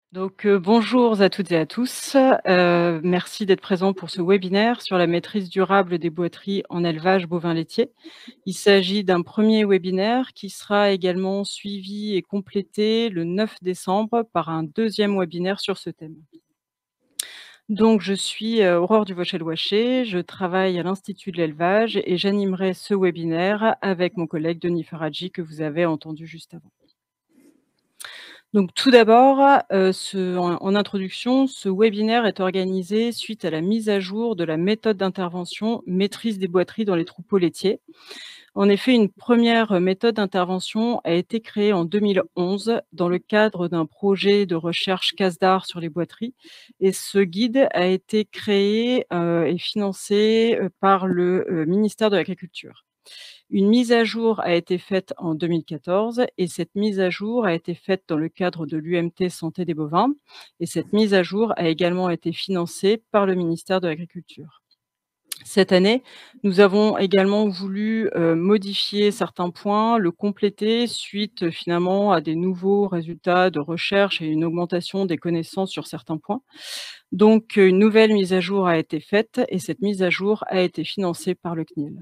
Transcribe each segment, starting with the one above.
Bonjour à toutes et à tous. Merci d'être présents pour ce webinaire sur la maîtrise durable des boîteries en élevage bovin laitier. Il s'agit d'un premier webinaire qui sera également suivi et complété le 9 décembre par un deuxième webinaire sur ce thème. Donc je suis, Aurore Duvauchel-Ouaché, je travaille à l'Institut de l'élevage et j'animerai ce webinaire avec mon collègue Denis Faradji que vous avez entendu juste avant. Donc tout d'abord, en introduction, ce webinaire est organisé suite à la mise à jour de la méthode d'intervention maîtrise des boîteries dans les troupeaux laitiers. En effet, une première méthode d'intervention a été créée en 2011 dans le cadre d'un projet de recherche CASDAR sur les boîteries et ce guide a été créé, et financé, par le, ministère de l'Agriculture. Une mise à jour a été faite en 2014 et cette mise à jour a été faite dans le cadre de l'UMT Santé des bovins et cette mise à jour a également été financée par le ministère de l'Agriculture. Cette année, nous avons également voulu, modifier certains points, le compléter suite, finalement à des nouveaux résultats de recherche et une augmentation des connaissances sur certains points. Donc, une nouvelle mise à jour a été faite et cette mise à jour a été financée par le CNIL.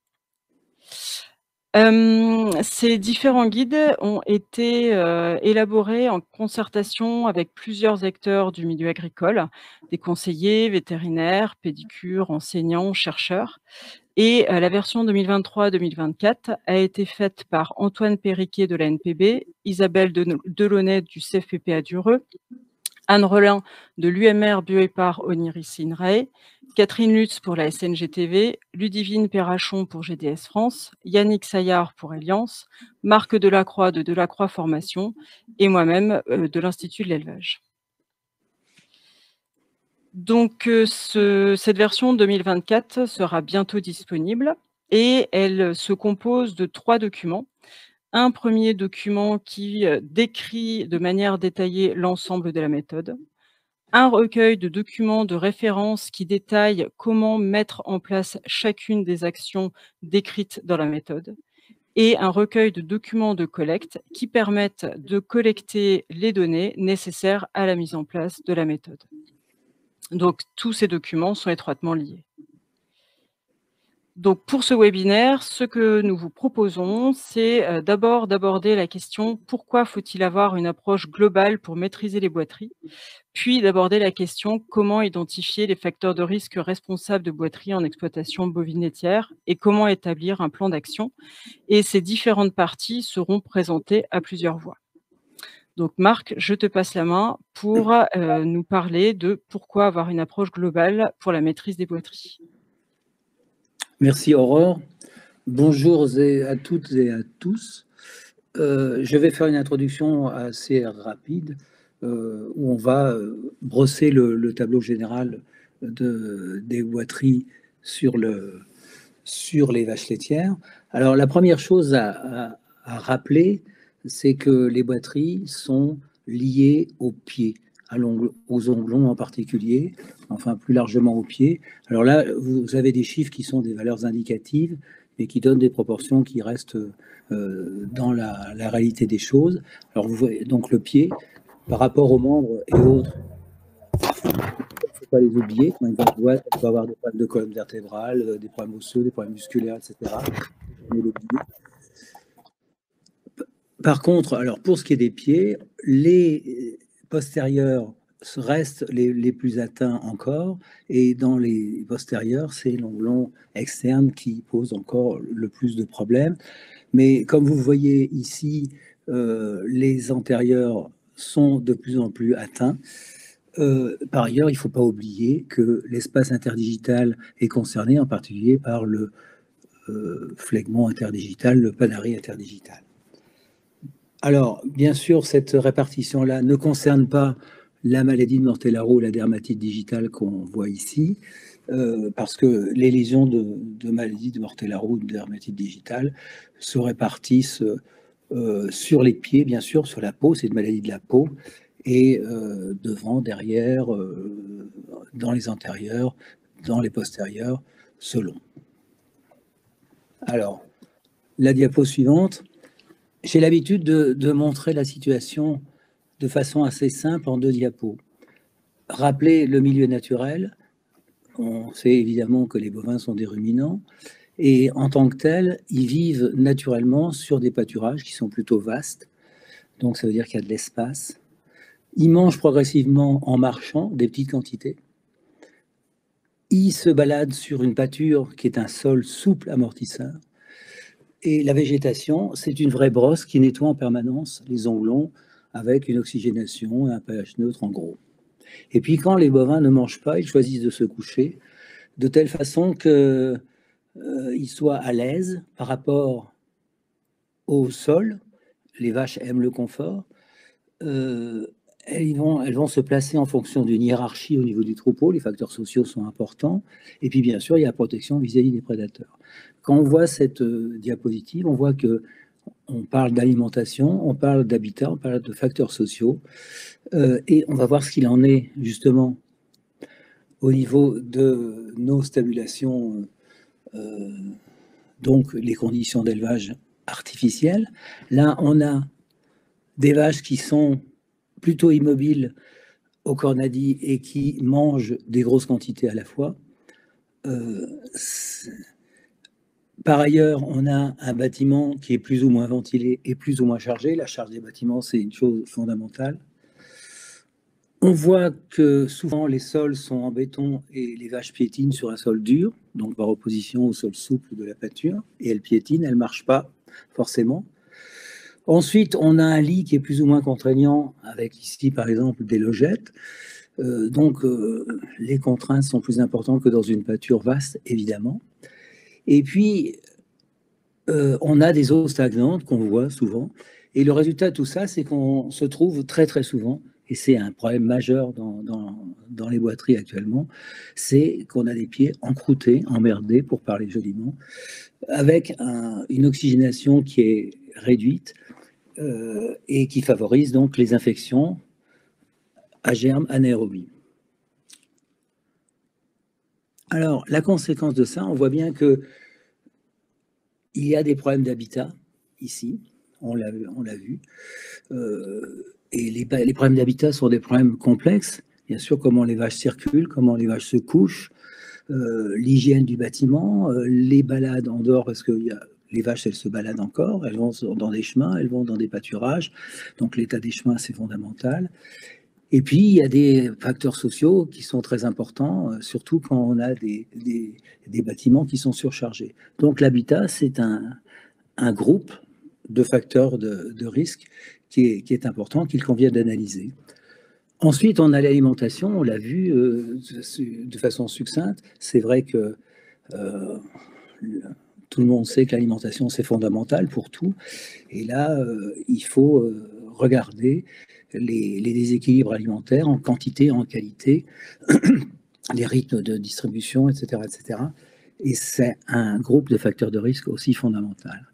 Ces différents guides ont été, élaborés en concertation avec plusieurs acteurs du milieu agricole, des conseillers, vétérinaires, pédicures, enseignants, chercheurs et la version 2023-2024 a été faite par Antoine Périquet de la NPB, Isabelle Delaunay du CFPPA d'Ureux, Anne Relin de l'UMR Bioépar Oniris INRAE, Catherine Lutz pour la SNGTV, Ludivine Perrachon pour GDS France, Yannick Saillard pour Alliance, Marc Delacroix de Delacroix Formation et moi-même de l'Institut de l'élevage. Donc cette version 2024 sera bientôt disponible et elle se compose de 3 documents. Un premier document qui décrit de manière détaillée l'ensemble de la méthode. Un recueil de documents de référence qui détaille comment mettre en place chacune des actions décrites dans la méthode et un recueil de documents de collecte qui permettent de collecter les données nécessaires à la mise en place de la méthode. Donc tous ces documents sont étroitement liés. Donc pour ce webinaire, ce que nous vous proposons, c'est d'abord d'aborder la question: pourquoi faut-il avoir une approche globale pour maîtriser les boîteries? Puis d'aborder la question: comment identifier les facteurs de risque responsables de boîteries en exploitation bovine laitière et comment établir un plan d'action? Et ces différentes parties seront présentées à plusieurs voix. Donc Marc, je te passe la main pour nous parler de pourquoi avoir une approche globale pour la maîtrise des boîteries. Merci Aurore. Bonjour à toutes et à tous. Je vais faire une introduction assez rapide où on va brosser le tableau général des boîteries sur les vaches laitières. Alors la première chose à rappeler, c'est que les boîteries sont liées aux pieds, aux onglons en particulier, enfin plus largement aux pieds. Alors là, vous avez des chiffres qui sont des valeurs indicatives et qui donnent des proportions qui restent dans la réalité des choses. Alors vous voyez donc le pied par rapport aux membres et autres. Il ne faut pas les oublier. Quand on va avoir des problèmes de colonne vertébrale, des problèmes osseux, des problèmes musculaires, etc. Par contre, alors pour ce qui est des pieds, les postérieurs restent les plus atteints encore, et dans les postérieurs, c'est l'onglon externe qui pose encore le plus de problèmes. Mais comme vous voyez ici, les antérieurs sont de plus en plus atteints. Par ailleurs, il ne faut pas oublier que l'espace interdigital est concerné, en particulier par le phlegmon interdigital, le panari interdigital. Alors, bien sûr, cette répartition-là ne concerne pas la maladie de Mortellaro ou la dermatite digitale qu'on voit ici, parce que les lésions de maladie de Mortellaro ou de dermatite digitale se répartissent sur les pieds, bien sûr, sur la peau, c'est une maladie de la peau, et devant, derrière, dans les antérieurs, dans les postérieurs, selon. Alors, la diapo suivante. J'ai l'habitude de montrer la situation de façon assez simple en 2 diapos. Rappeler le milieu naturel. On sait évidemment que les bovins sont des ruminants et en tant que tels, ils vivent naturellement sur des pâturages qui sont plutôt vastes. Donc ça veut dire qu'il y a de l'espace. Ils mangent progressivement en marchant des petites quantités. Ils se baladent sur une pâture qui est un sol souple amortisseur. Et la végétation, c'est une vraie brosse qui nettoie en permanence les onglons avec une oxygénation et un pH neutre en gros. Et puis quand les bovins ne mangent pas, ils choisissent de se coucher de telle façon qu'ils soient à l'aise par rapport au sol. Les vaches aiment le confort. Elles vont se placer en fonction d'une hiérarchie au niveau du troupeau. Les facteurs sociaux sont importants. Et puis, bien sûr, il y a la protection vis-à-vis des prédateurs. Quand on voit cette diapositive, on voit que on parle d'alimentation, on parle d'habitat, on parle de facteurs sociaux. Et on va voir ce qu'il en est, justement, au niveau de nos stabulations, donc les conditions d'élevage artificielles. Là, on a des vaches qui sont plutôt immobiles au cornadis et qui mangent des grosses quantités à la fois. Par ailleurs, on a un bâtiment qui est plus ou moins ventilé et plus ou moins chargé. La charge des bâtiments, c'est une chose fondamentale. On voit que souvent les sols sont en béton et les vaches piétinent sur un sol dur, donc par opposition au sol souple de la pâture, et elles piétinent, elles ne marchent pas forcément. Ensuite, on a un lit qui est plus ou moins contraignant, avec ici par exemple des logettes. Donc les contraintes sont plus importantes que dans une pâture vaste, évidemment. Et puis, on a des eaux stagnantes qu'on voit souvent. Et le résultat de tout ça, c'est qu'on se trouve très très souvent, et c'est un problème majeur dans les boîteries actuellement, c'est qu'on a des pieds encroutés, emmerdés, pour parler joliment, avec une oxygénation qui est réduite et qui favorise donc les infections à germes anaérobies. Alors, la conséquence de ça, on voit bien que il y a des problèmes d'habitat ici, on l'a vu. Et les problèmes d'habitat sont des problèmes complexes. Bien sûr, comment les vaches circulent, comment les vaches se couchent, l'hygiène du bâtiment, les balades en dehors, parce que les vaches, elles se baladent encore, elles vont dans des chemins, elles vont dans des pâturages. Donc l'état des chemins, c'est fondamental. Et puis, il y a des facteurs sociaux qui sont très importants, surtout quand on a des bâtiments qui sont surchargés. Donc l'habitat, c'est un groupe de facteurs de risque qui est important, qu'il convient d'analyser. Ensuite, on a l'alimentation, on l'a vu de façon succincte. C'est vrai que tout le monde sait que l'alimentation, c'est fondamental pour tout. Et là, il faut regarder les déséquilibres alimentaires en quantité, en qualité, les rythmes de distribution, etc., etc. Et c'est un groupe de facteurs de risque aussi fondamental.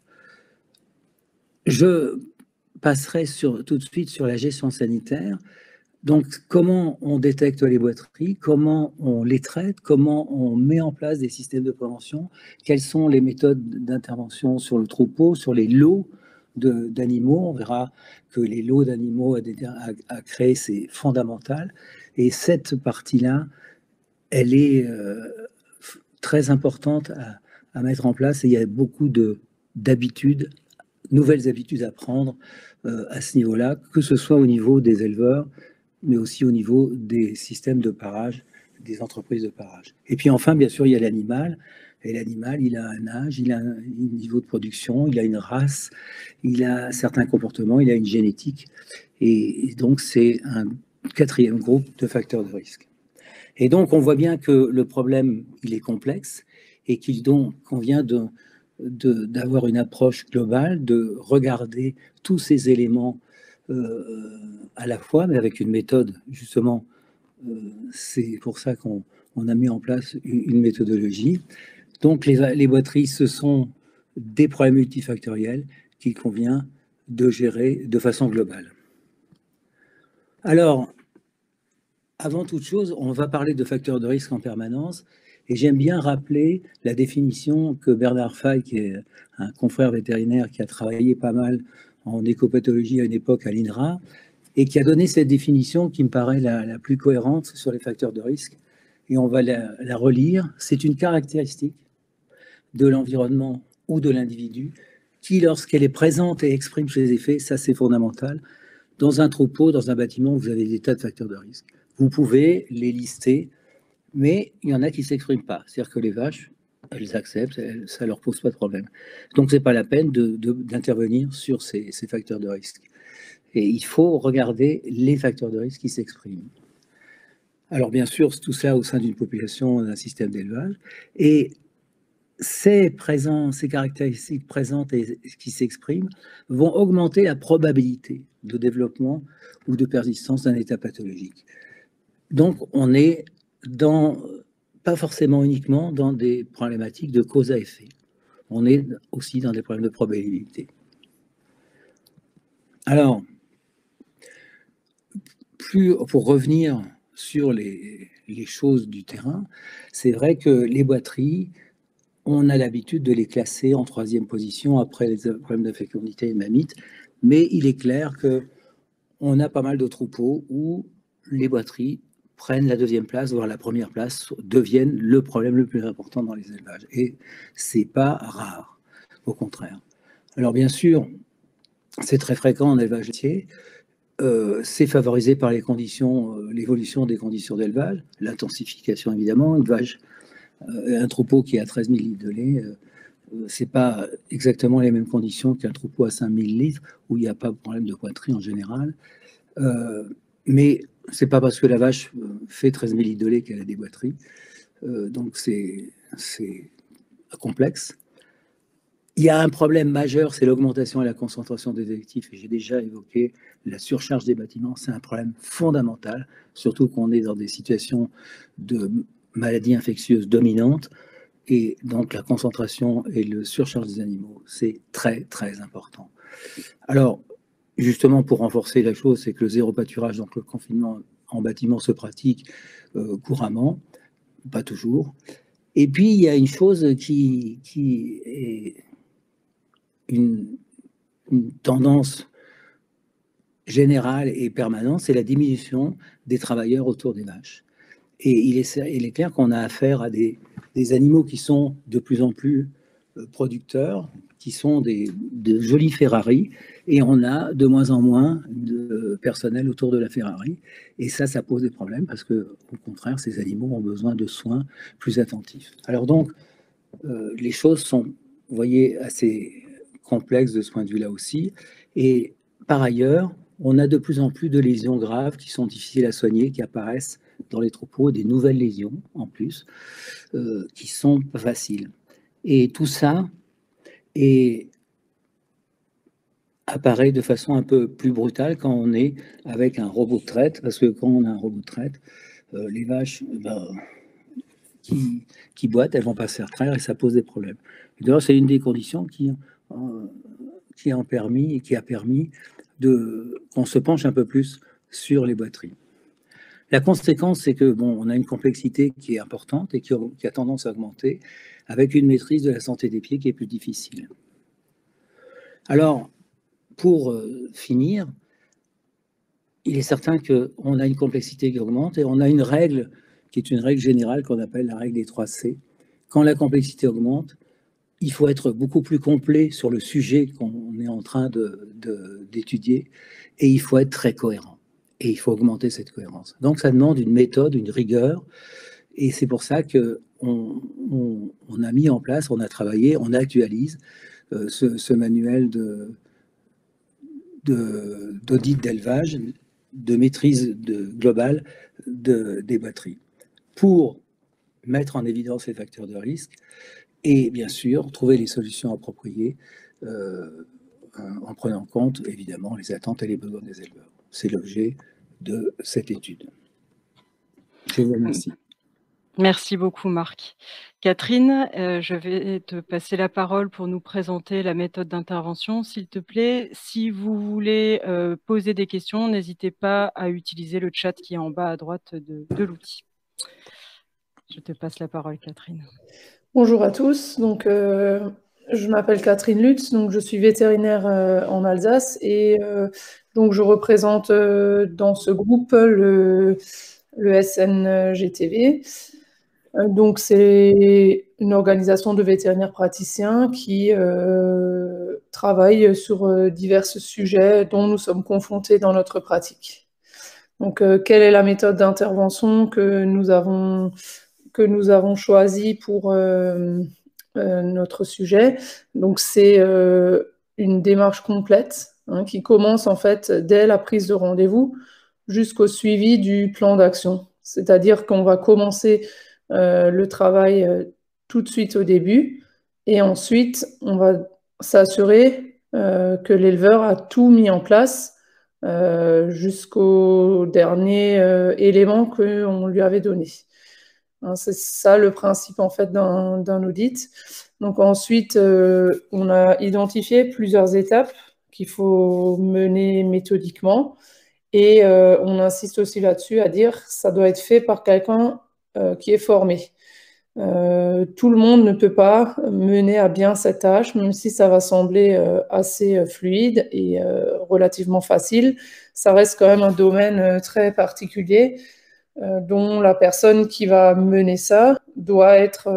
Je passerai tout de suite sur la gestion sanitaire. Donc, comment on détecte les boîteries, comment on les traite, comment on met en place des systèmes de prévention, quelles sont les méthodes d'intervention sur le troupeau, sur les lots d'animaux. On verra que les lots d'animaux à créer, c'est fondamental. Et cette partie-là, elle est très importante à mettre en place. Et il y a beaucoup d'habitudes, nouvelles habitudes à prendre à ce niveau-là, que ce soit au niveau des éleveurs, mais aussi au niveau des systèmes de parage, des entreprises de parage. Et puis enfin, bien sûr, il y a l'animal. Et l'animal, il a un âge, il a un niveau de production, il a une race, il a certains comportements, il a une génétique. Et donc, c'est un quatrième groupe de facteurs de risque. Et donc, on voit bien que le problème, il est complexe et qu'il donc convient d'avoir une approche globale, de regarder tous ces éléments à la fois, mais avec une méthode, justement. C'est pour ça qu'on a mis en place une méthodologie. Donc, les boîteries, ce sont des problèmes multifactoriels qu'il convient de gérer de façon globale. Alors, avant toute chose, on va parler de facteurs de risque en permanence. Et j'aime bien rappeler la définition que Bernard Fay, qui est un confrère vétérinaire qui a travaillé pas mal en écopathologie à une époque à l'INRA, et qui a donné cette définition qui me paraît la plus cohérente sur les facteurs de risque. Et on va la relire. C'est une caractéristique de l'environnement ou de l'individu qui, lorsqu'elle est présente et exprime ses effets, ça c'est fondamental. Dans un troupeau, dans un bâtiment, vous avez des tas de facteurs de risque. Vous pouvez les lister, mais il y en a qui ne s'expriment pas. C'est-à-dire que les vaches, elles acceptent, ça ne leur pose pas de problème. Donc, ce n'est pas la peine d'intervenir sur ces facteurs de risque. Et il faut regarder les facteurs de risque qui s'expriment. Alors, bien sûr, tout ça au sein d'une population, d'un système d'élevage. Et ces caractéristiques présentes et qui s'expriment vont augmenter la probabilité de développement ou de persistance d'un état pathologique. Donc, on est pas forcément uniquement dans des problématiques de cause à effet. On est aussi dans des problèmes de probabilité. Alors, pour revenir sur les choses du terrain, c'est vrai que les boiteries, on a l'habitude de les classer en 3e position après les problèmes de fécondité et mammites, mais il est clair qu'on a pas mal de troupeaux où les boiteries prennent la 2e place, voire la 1re place, deviennent le problème le plus important dans les élevages. Et c'est pas rare, au contraire. Alors bien sûr, c'est très fréquent en élevage laitier. C'est favorisé par l'évolution des conditions d'élevage, l'intensification évidemment. Un troupeau qui a 13 000 litres de lait, c'est pas exactement les mêmes conditions qu'un troupeau à 5 000 litres où il n'y a pas de problème de poitrine en général. Mais c'est pas parce que la vache fait 13 000 litres de lait qu'elle a des boiteries. Donc c'est complexe. Il y a un problème majeur, c'est l'augmentation et la concentration des effectifs. Et j'ai déjà évoqué la surcharge des bâtiments. C'est un problème fondamental, surtout qu'on est dans des situations de maladies infectieuses dominantes. Et donc la concentration et le surcharge des animaux, c'est très, très important. Alors, justement, pour renforcer la chose, c'est que le zéro pâturage, donc le confinement en bâtiment se pratique couramment, pas toujours. Et puis, il y a une chose qui est une tendance générale et permanente, c'est la diminution des travailleurs autour des vaches. Et il est clair qu'on a affaire à des animaux qui sont de plus en plus producteurs, qui sont de jolis Ferrari, et on a de moins en moins de personnel autour de la Ferrari. Et ça pose des problèmes parce que, au contraire, ces animaux ont besoin de soins plus attentifs. Alors donc, les choses sont, vous voyez, assez complexes de ce point de vue-là aussi. Et par ailleurs, on a de plus en plus de lésions graves qui sont difficiles à soigner, qui apparaissent dans les troupeaux, des nouvelles lésions en plus, qui sont pas faciles. Et tout ça apparaît de façon un peu plus brutale quand on est avec un robot de traite, parce que quand on a un robot de traite, les vaches qui boitent, elles vont pas se faire traire et ça pose des problèmes. D'ailleurs, c'est une des conditions qui a permis qu'on se penche un peu plus sur les boiteries. La conséquence, c'est que on a une complexité qui est importante et qui a tendance à augmenter, avec une maîtrise de la santé des pieds qui est plus difficile. Alors, pour finir, il est certain qu'on a une complexité qui augmente et on a une règle qui est une règle générale qu'on appelle la règle des 3 C. Quand la complexité augmente, il faut être beaucoup plus complet sur le sujet qu'on est en train d'étudier et il faut être très cohérent. Et il faut augmenter cette cohérence. Donc, ça demande une méthode, une rigueur. Et c'est pour ça qu'on a mis en place, on a travaillé, on actualise ce manuel d'audit d'élevage, de maîtrise globale des boiteries, pour mettre en évidence les facteurs de risque et bien sûr trouver les solutions appropriées en prenant en compte évidemment les attentes et les besoins des éleveurs. C'est l'objet de cette étude. Je vous remercie. Merci beaucoup, Marc. Catherine, je vais te passer la parole pour nous présenter la méthode d'intervention, s'il te plaît. Si vous voulez poser des questions, n'hésitez pas à utiliser le chat qui est en bas à droite de l'outil. Je te passe la parole, Catherine. Bonjour à tous. Donc, Je m'appelle Catherine Lutz, donc je suis vétérinaire en Alsace et donc je représente dans ce groupe le SNGTV. Donc c'est une organisation de vétérinaires praticiens qui travaille sur divers sujets dont nous sommes confrontés dans notre pratique. Donc quelle est la méthode d'intervention que nous avons choisie pour notre sujet? Donc c'est une démarche complète qui commence en fait dès la prise de rendez-vous jusqu'au suivi du plan d'action. C'est-à-dire qu'on va commencer le travail tout de suite au début et ensuite on va s'assurer que l'éleveur a tout mis en place jusqu'au dernier élément qu'on lui avait donné. Hein, c'est ça le principe en fait d'un audit. Donc ensuite, on a identifié plusieurs étapes qu'il faut mener méthodiquement et on insiste aussi là-dessus à dire que ça doit être fait par quelqu'un qui est formé. Tout le monde ne peut pas mener à bien cette tâche, même si ça va sembler assez fluide et relativement facile. Ça reste quand même un domaine très particulier dont la personne qui va mener ça doit être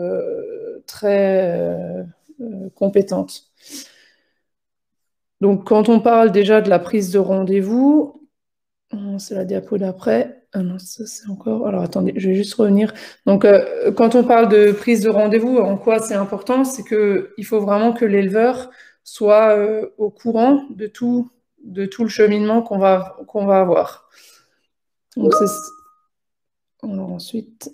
très compétente. Donc, quand on parle déjà de la prise de rendez-vous, c'est la diapo d'après. Ah non, ça c'est encore... Alors, attendez, je vais juste revenir. Donc, quand on parle de prise de rendez-vous, en quoi c'est important? C'est qu'il faut vraiment que l'éleveur soit au courant de tout le cheminement qu'on va avoir. Donc, c'est... Alors, ensuite...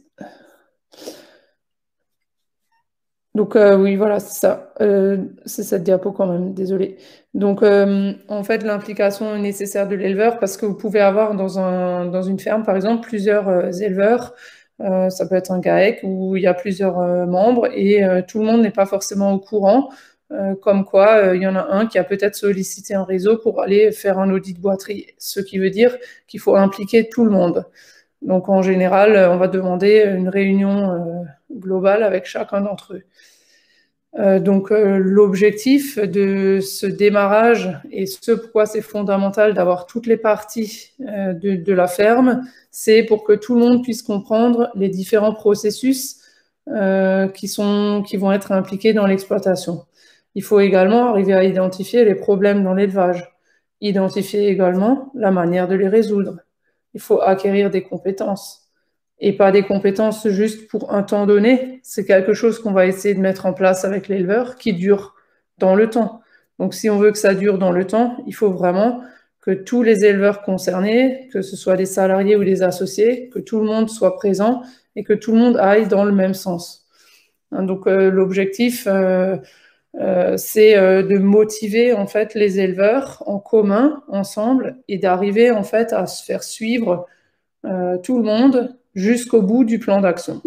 Donc oui, voilà, c'est ça. C'est cette diapo quand même, désolée. Donc en fait, l'implication nécessaire de l'éleveur, parce que vous pouvez avoir dans une ferme, par exemple, plusieurs éleveurs. Ça peut être un GAEC où il y a plusieurs membres et tout le monde n'est pas forcément au courant. Comme quoi, il y en a un qui a peut-être sollicité un réseau pour aller faire un audit boîterie. Ce qui veut dire qu'il faut impliquer tout le monde. Donc en général, on va demander une réunion globale avec chacun d'entre eux. Donc l'objectif de ce démarrage et ce pourquoi c'est fondamental d'avoir toutes les parties de la ferme, c'est pour que tout le monde puisse comprendre les différents processus qui vont être impliqués dans l'exploitation. Il faut également arriver à identifier les problèmes dans l'élevage, identifier également la manière de les résoudre. Il faut acquérir des compétences. Et pas des compétences juste pour un temps donné. C'est quelque chose qu'on va essayer de mettre en place avec l'éleveur qui dure dans le temps. Donc si on veut que ça dure dans le temps, il faut vraiment que tous les éleveurs concernés, que ce soit des salariés ou des associés, que tout le monde soit présent et que tout le monde aille dans le même sens. Donc l'objectif, c'est de motiver en fait les éleveurs en commun, ensemble, et d'arriver en fait à se faire suivre tout le monde jusqu'au bout du plan d'action.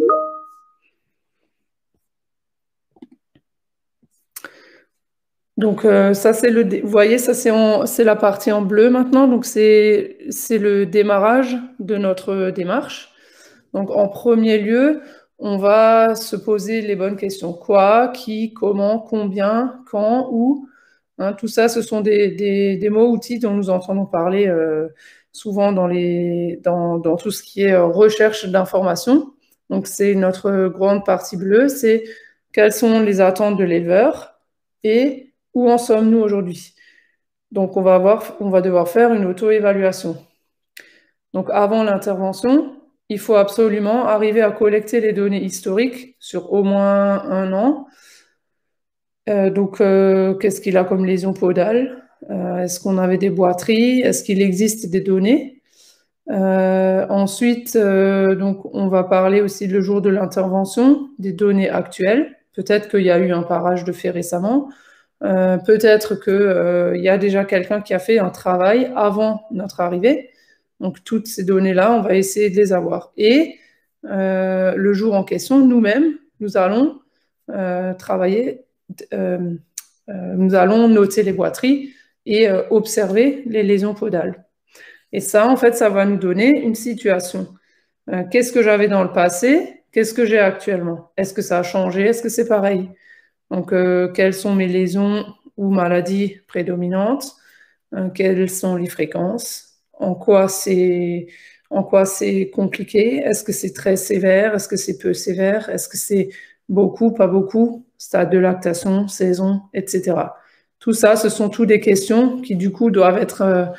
Donc ça c'est vous voyez, ça c'est la partie en bleu maintenant. Donc c'est le démarrage de notre démarche. Donc en premier lieu, on va se poser les bonnes questions. Quoi, qui, comment, combien, quand, où. Hein, tout ça, ce sont des mots, outils dont nous entendons parler souvent dans tout ce qui est recherche d'informations. Donc c'est notre grande partie bleue, c'est quelles sont les attentes de l'éleveur et où en sommes-nous aujourd'hui. Donc on va devoir faire une auto-évaluation. Donc avant l'intervention, il faut absolument arriver à collecter les données historiques sur au moins un an. Donc qu'est-ce qu'il a comme lésion podale? Est-ce qu'on avait des boiteries? Est-ce qu'il existe des données? Ensuite, donc on va parler aussi le jour de l'intervention des données actuelles. Peut-être qu'il y a eu un parage de fait récemment. Peut-être qu'il y a déjà quelqu'un qui a fait un travail avant notre arrivée. Donc toutes ces données-là, on va essayer de les avoir. Et le jour en question, nous-mêmes, nous allons travailler, nous allons noter les boiteries et observer les lésions podales. Et ça, en fait, ça va nous donner une situation. Qu'est-ce que j'avais dans le passé? Qu'est-ce que j'ai actuellement? Est-ce que ça a changé? Est-ce que c'est pareil? Donc, quelles sont mes lésions ou maladies prédominantes? Quelles sont les fréquences? En quoi c'est compliqué? Est-ce que c'est très sévère? Est-ce que c'est peu sévère? Est-ce que c'est beaucoup, pas beaucoup? Stade de lactation, saison, etc. Tout ça, ce sont toutes des questions qui, du coup, doivent être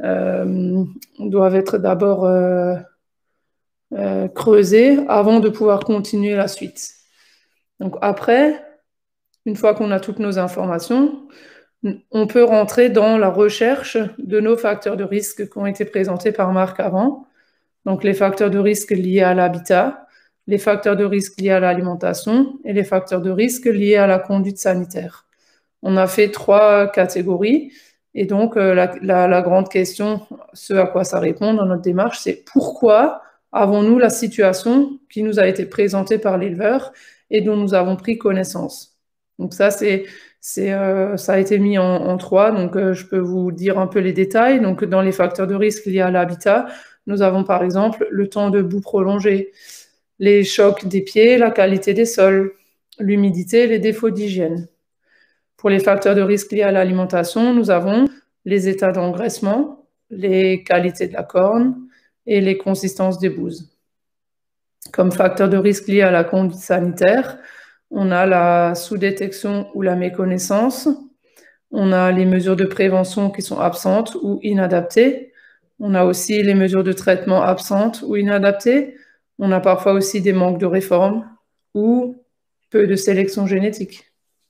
d'abord creusées avant de pouvoir continuer la suite. Donc après, une fois qu'on a toutes nos informations, on peut rentrer dans la recherche de nos facteurs de risque qui ont été présentés par Marc avant. Donc les facteurs de risque liés à l'habitat, les facteurs de risque liés à l'alimentation et les facteurs de risque liés à la conduite sanitaire. On a fait 3 catégories et donc la grande question, ce à quoi ça répond dans notre démarche, c'est pourquoi avons-nous la situation qui nous a été présentée par l'éleveur et dont nous avons pris connaissance. Donc ça, ça a été mis en 3, donc je peux vous dire un peu les détails. Donc dans les facteurs de risque liés à l'habitat, nous avons par exemple le temps de boue prolongé, les chocs des pieds, la qualité des sols, l'humidité, les défauts d'hygiène. Pour les facteurs de risque liés à l'alimentation, nous avons les états d'engraissement, les qualités de la corne et les consistances des bouses. Comme facteur de risque lié à la conduite sanitaire, on a la sous-détection ou la méconnaissance, on a les mesures de prévention qui sont absentes ou inadaptées, on a aussi les mesures de traitement absentes ou inadaptées, on a parfois aussi des manques de réforme ou peu de sélection génétique.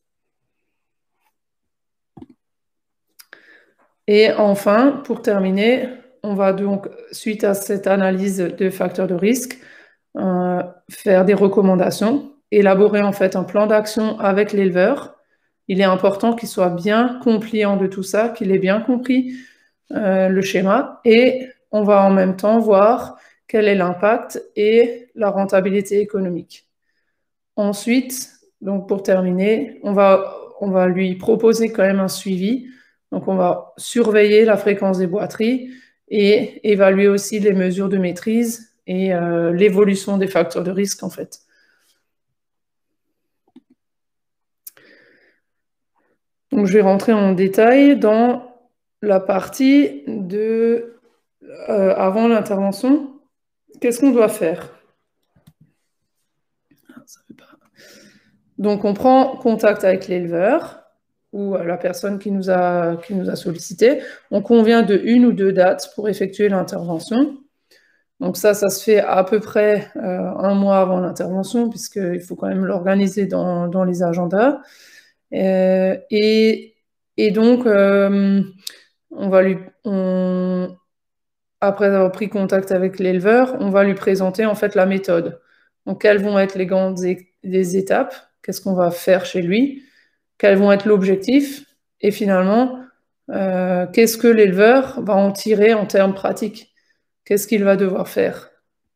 Et enfin, pour terminer, on va donc, suite à cette analyse de facteurs de risque, faire des recommandations, élaborer en fait un plan d'action avec l'éleveur. Il est important qu'il soit bien compliant de tout ça, qu'il ait bien compris le schéma, et on va en même temps voir quel est l'impact et la rentabilité économique. Ensuite, donc pour terminer, on va lui proposer quand même un suivi. Donc, on va surveiller la fréquence des boiteries et évaluer aussi les mesures de maîtrise et l'évolution des facteurs de risque, en fait. Donc, je vais rentrer en détail dans la partie avant l'intervention. Qu'est-ce qu'on doit faire? Donc, on prend contact avec l'éleveur ou la personne qui nous a sollicité. On convient de 1 ou 2 dates pour effectuer l'intervention. Donc ça se fait à peu près 1 mois avant l'intervention, puisqu'il faut quand même l'organiser dans les agendas. Et donc, après avoir pris contact avec l'éleveur, on va lui présenter en fait la méthode. Donc, quelles vont être les grandes étapes? Qu'est-ce qu'on va faire chez lui? Quels vont être l'objectif? Et finalement, qu'est-ce que l'éleveur va en tirer en termes pratiques? Qu'est-ce qu'il va devoir faire?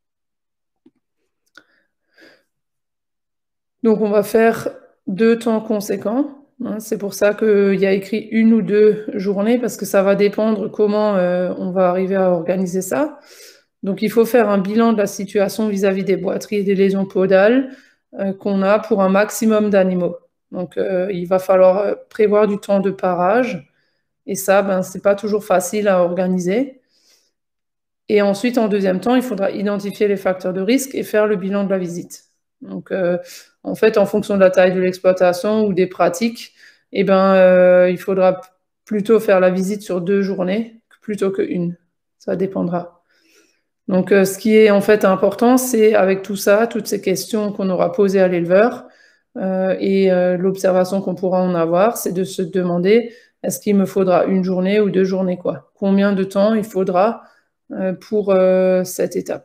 Donc, on va faire 2 temps conséquents. C'est pour ça qu'il y a écrit 1 ou 2 journées, parce que ça va dépendre comment on va arriver à organiser ça. Donc, il faut faire un bilan de la situation vis-à-vis des boiteries et des lésions podales qu'on a pour un maximum d'animaux. Donc, il va falloir prévoir du temps de parage. Et ça, c'est pas toujours facile à organiser. Et ensuite, en deuxième temps, il faudra identifier les facteurs de risque et faire le bilan de la visite. Donc, en fait, en fonction de la taille de l'exploitation ou des pratiques, il faudra plutôt faire la visite sur 2 journées plutôt que 1. Ça dépendra. Donc, ce qui est en fait important, c'est avec tout ça, toutes ces questions qu'on aura posées à l'éleveur et l'observation qu'on pourra en avoir, c'est de se demander, est-ce qu'il me faudra 1 journée ou 2 journées, quoi? Combien de temps il faudra pour cette étape?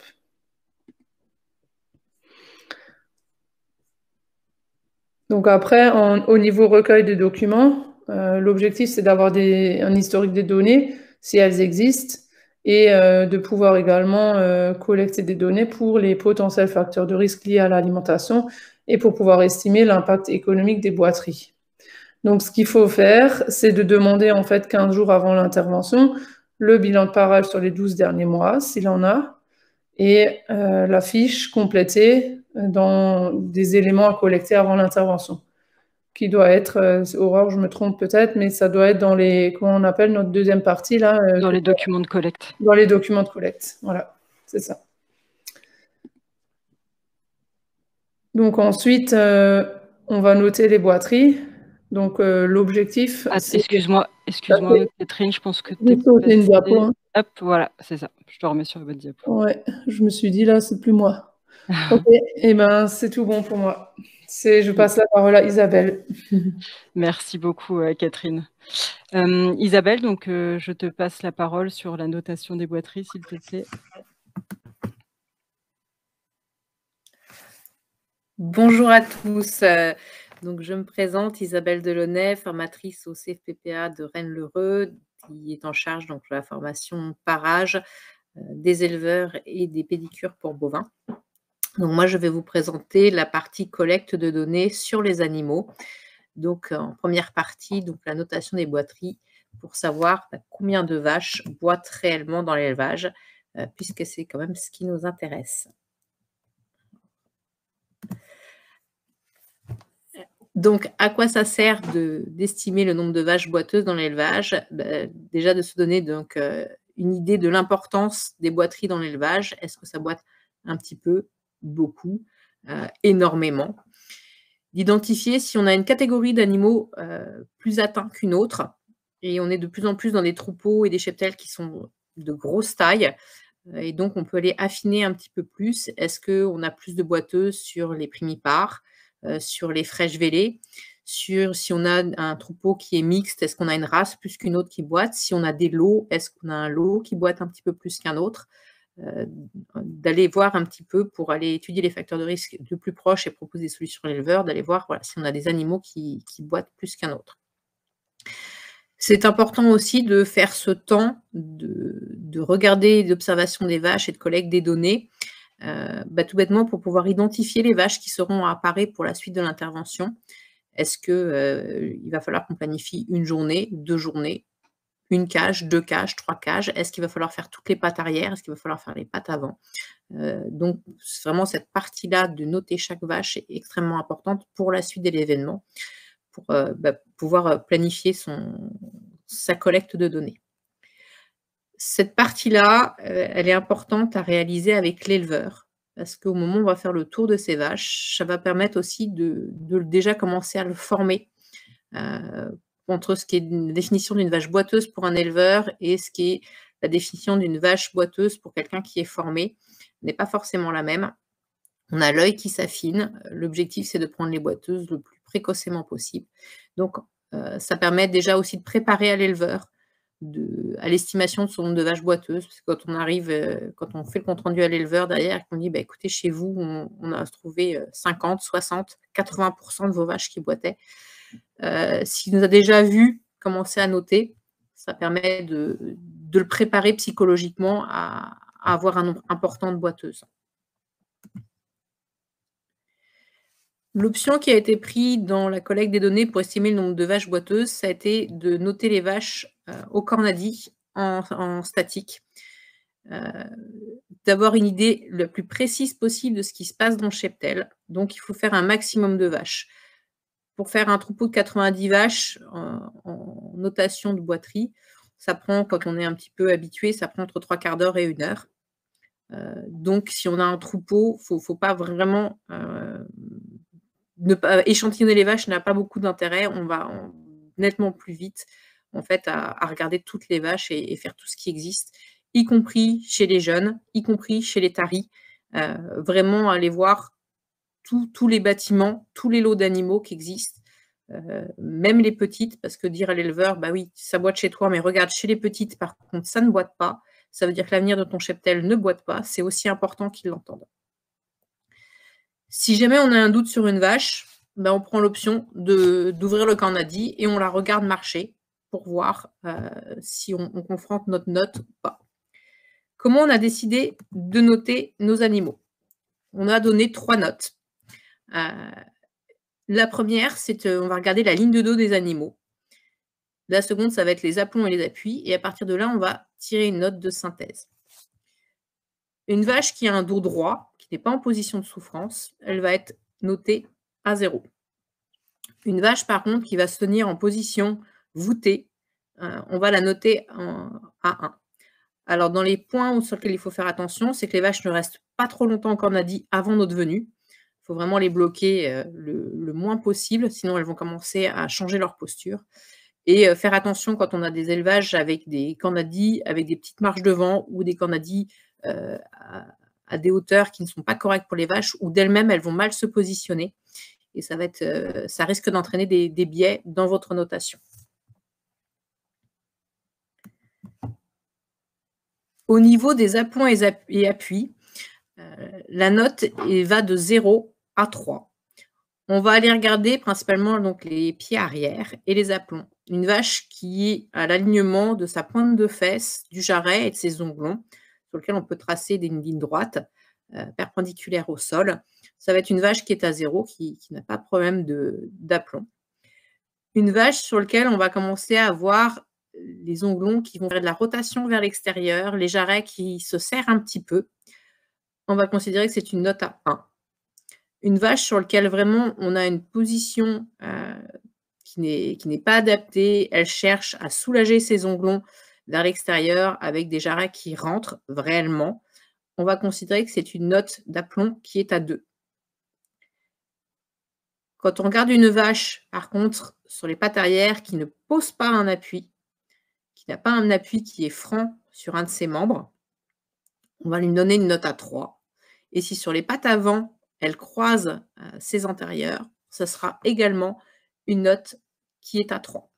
Donc après, au niveau recueil de documents, l'objectif, c'est d'avoir un historique des données, si elles existent, et de pouvoir également collecter des données pour les potentiels facteurs de risque liés à l'alimentation et pour pouvoir estimer l'impact économique des boiteries. Donc, ce qu'il faut faire, c'est de demander en fait 15 jours avant l'intervention le bilan de parage sur les 12 derniers mois, s'il en a, et la fiche complétée dans des éléments à collecter avant l'intervention. qui doit être, Aurore, je me trompe peut-être, mais ça doit être dans les, comment on appelle notre deuxième partie là, Dans les documents de collecte. Dans les documents de collecte, voilà, c'est ça. Donc ensuite, on va noter les boiteries. Donc l'objectif, c'est... Excuse-moi, Catherine, je pense que tu es sauté une diapo. Hein. Hop, voilà, c'est ça. Je te remets sur la bonne diapo. Ouais, je me suis dit là, c'est plus moi. Ok, et ben c'est tout bon pour moi. Je passe la parole à Isabelle. Merci beaucoup, Catherine. Isabelle, donc je te passe la parole sur la notation des boiteries, s'il te plaît. Bonjour à tous. Donc, je me présente, Isabelle Delaunay, formatrice au CFPPA de Rennes-le-Reux, qui est en charge donc, de la formation parage des éleveurs et des pédicures pour bovins. Donc, moi, je vais vous présenter la partie collecte de données sur les animaux. Donc, en première partie, donc, la notation des boiteries pour savoir combien de vaches boitent réellement dans l'élevage, puisque c'est quand même ce qui nous intéresse. Donc, à quoi ça sert d'estimer le nombre de vaches boiteuses dans l'élevage? Déjà, de se donner donc, une idée de l'importance des boiteries dans l'élevage. Est-ce que ça boite un petit peu, beaucoup, énormément? D'identifier si on a une catégorie d'animaux plus atteints qu'une autre, et on est de plus en plus dans des troupeaux et des cheptels qui sont de grosse taille, et donc on peut aller affiner un petit peu plus. Est-ce qu'on a plus de boiteuses sur les primipares, sur les fraiches vélées, si on a un troupeau qui est mixte, est-ce qu'on a une race plus qu'une autre qui boite? Si on a des lots, est-ce qu'on a un lot qui boite un petit peu plus qu'un autre? D'aller voir un petit peu pour aller étudier les facteurs de risque de plus proche et proposer des solutions à l'éleveur, d'aller voir voilà, si on a des animaux qui boitent plus qu'un autre. C'est important aussi de faire ce temps de regarder l'observation des vaches et de collecte des données, tout bêtement pour pouvoir identifier les vaches qui seront à apparaître pour la suite de l'intervention. Est-ce qu'il va falloir qu'on planifie une journée, 2 journées, une cage, 2 cages, 3 cages? Est-ce qu'il va falloir faire toutes les pattes arrière? Est-ce qu'il va falloir faire les pattes avant? Donc, vraiment, cette partie-là de noter chaque vache est extrêmement importante pour la suite de l'événement, pour pouvoir planifier sa collecte de données. Cette partie-là, elle est importante à réaliser avec l'éleveur, parce qu'au moment où on va faire le tour de ces vaches, ça va permettre aussi de déjà commencer à le former entre ce qui est une définition d'une vache boiteuse pour un éleveur et ce qui est la définition d'une vache boiteuse pour quelqu'un qui est formé, n'est pas forcément la même. On a l'œil qui s'affine. L'objectif, c'est de prendre les boiteuses le plus précocement possible. Donc, ça permet déjà aussi de préparer à l'éleveur à l'estimation de son nombre de vaches boiteuses. Parce que quand on arrive, quand on fait le compte-rendu à l'éleveur derrière et qu'on dit, écoutez, chez vous, on a trouvé 50, 60, 80% de vos vaches qui boitaient. S'il nous a déjà vu commencer à noter, ça permet de le préparer psychologiquement à avoir un nombre important de boiteuses. L'option qui a été prise dans la collecte des données pour estimer le nombre de vaches boiteuses, ça a été de noter les vaches au cornadi en statique. D'avoir une idée la plus précise possible de ce qui se passe dans le cheptel. Donc, il faut faire un maximum de vaches. Pour faire un troupeau de 90 vaches en notation de boiterie, ça prend, quand on est un petit peu habitué, ça prend entre 3 quarts d'heure et 1 heure. Donc, si on a un troupeau, il ne faut pas vraiment... ne pas échantillonner les vaches n'a pas beaucoup d'intérêt. On va nettement plus vite en fait, à regarder toutes les vaches et faire tout ce qui existe, y compris chez les jeunes, y compris chez les taris. Vraiment aller voir tous les bâtiments, tous les lots d'animaux qui existent, même les petites, parce que dire à l'éleveur, oui, ça boite chez toi, mais regarde, chez les petites, par contre, ça ne boite pas. Ça veut dire que l'avenir de ton cheptel ne boite pas. C'est aussi important qu'ils l'entendent. Si jamais on a un doute sur une vache, on prend l'option d'ouvrir le cornadi et on la regarde marcher pour voir si on confronte notre note ou pas. Comment on a décidé de noter nos animaux? On a donné 3 notes. La première, c'est on va regarder la ligne de dos des animaux. La seconde, ça va être les aplombs et les appuis. Et à partir de là, on va tirer une note de synthèse. Une vache qui a un dos droit, qui n'est pas en position de souffrance, elle va être notée à 0. Une vache, par contre, qui va se tenir en position voûtée, on va la noter en A1. Alors, dans les points sur lesquels il faut faire attention, c'est que les vaches ne restent pas trop longtemps en cornadie avant notre venue. Il faut vraiment les bloquer le moins possible, sinon elles vont commencer à changer leur posture. Et faire attention quand on a des élevages avec des cornadies, avec des petites marches devant ou des cornadies à des hauteurs qui ne sont pas correctes pour les vaches, ou d'elles-mêmes, elles vont mal se positionner. Et ça risque d'entraîner des biais dans votre notation. Au niveau des aplombs et appuis, la note va de 0 à 3. On va aller regarder principalement donc, les pieds arrière et les aplombs. Une vache qui est à l'alignement de sa pointe de fesse, du jarret et de ses onglons, sur lequel on peut tracer une ligne droite perpendiculaire au sol. Ça va être une vache qui est à 0, qui n'a pas de problème d'aplomb. Une vache sur laquelle on va commencer à avoir les onglons qui vont faire de la rotation vers l'extérieur, les jarrets qui se serrent un petit peu. On va considérer que c'est une note à 1. Une vache sur laquelle vraiment on a une position qui n'est pas adaptée, elle cherche à soulager ses onglons vers l'extérieur avec des jarrets qui rentrent réellement, on va considérer que c'est une note d'aplomb qui est à 2. Quand on regarde une vache, par contre, sur les pattes arrière qui ne pose pas un appui, qui n'a pas un appui qui est franc sur un de ses membres, on va lui donner une note à 3. Et si sur les pattes avant, elle croise ses antérieurs, ce sera également une note qui est à 3.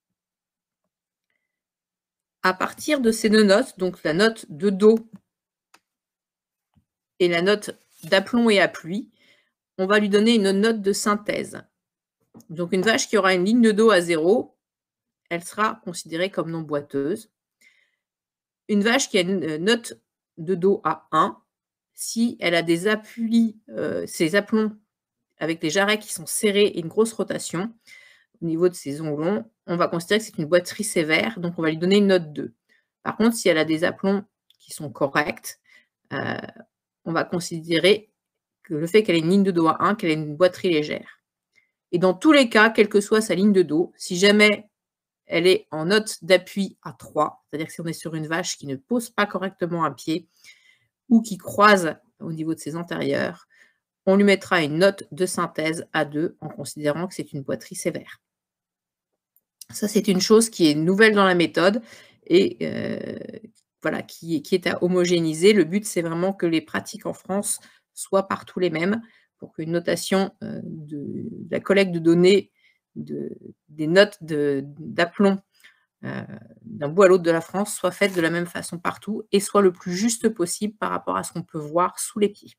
À partir de ces 2 notes, donc la note de dos et la note d'aplomb et appui, on va lui donner une note de synthèse. Donc une vache qui aura une ligne de dos à 0, elle sera considérée comme non boiteuse. Une vache qui a une note de dos à 1, si elle a des appuis, ses aplombs avec des jarrets qui sont serrés et une grosse rotation au niveau de ses onglons, on va considérer que c'est une boiterie sévère, donc on va lui donner une note 2. Par contre, si elle a des aplombs qui sont corrects, on va considérer que le fait qu'elle ait une ligne de dos à 1, qu'elle ait une boiterie légère. Et dans tous les cas, quelle que soit sa ligne de dos, si jamais elle est en note d'appui à 3, c'est-à-dire que si on est sur une vache qui ne pose pas correctement un pied ou qui croise au niveau de ses antérieurs, on lui mettra une note de synthèse à 2 en considérant que c'est une boiterie sévère. Ça, c'est une chose qui est nouvelle dans la méthode et voilà, qui est à homogénéiser. Le but, c'est vraiment que les pratiques en France soient partout les mêmes pour qu'une notation de la collecte de données, des notes d'aplomb d'un bout à l'autre de la France soit faite de la même façon partout et soit le plus juste possible par rapport à ce qu'on peut voir sous les pieds.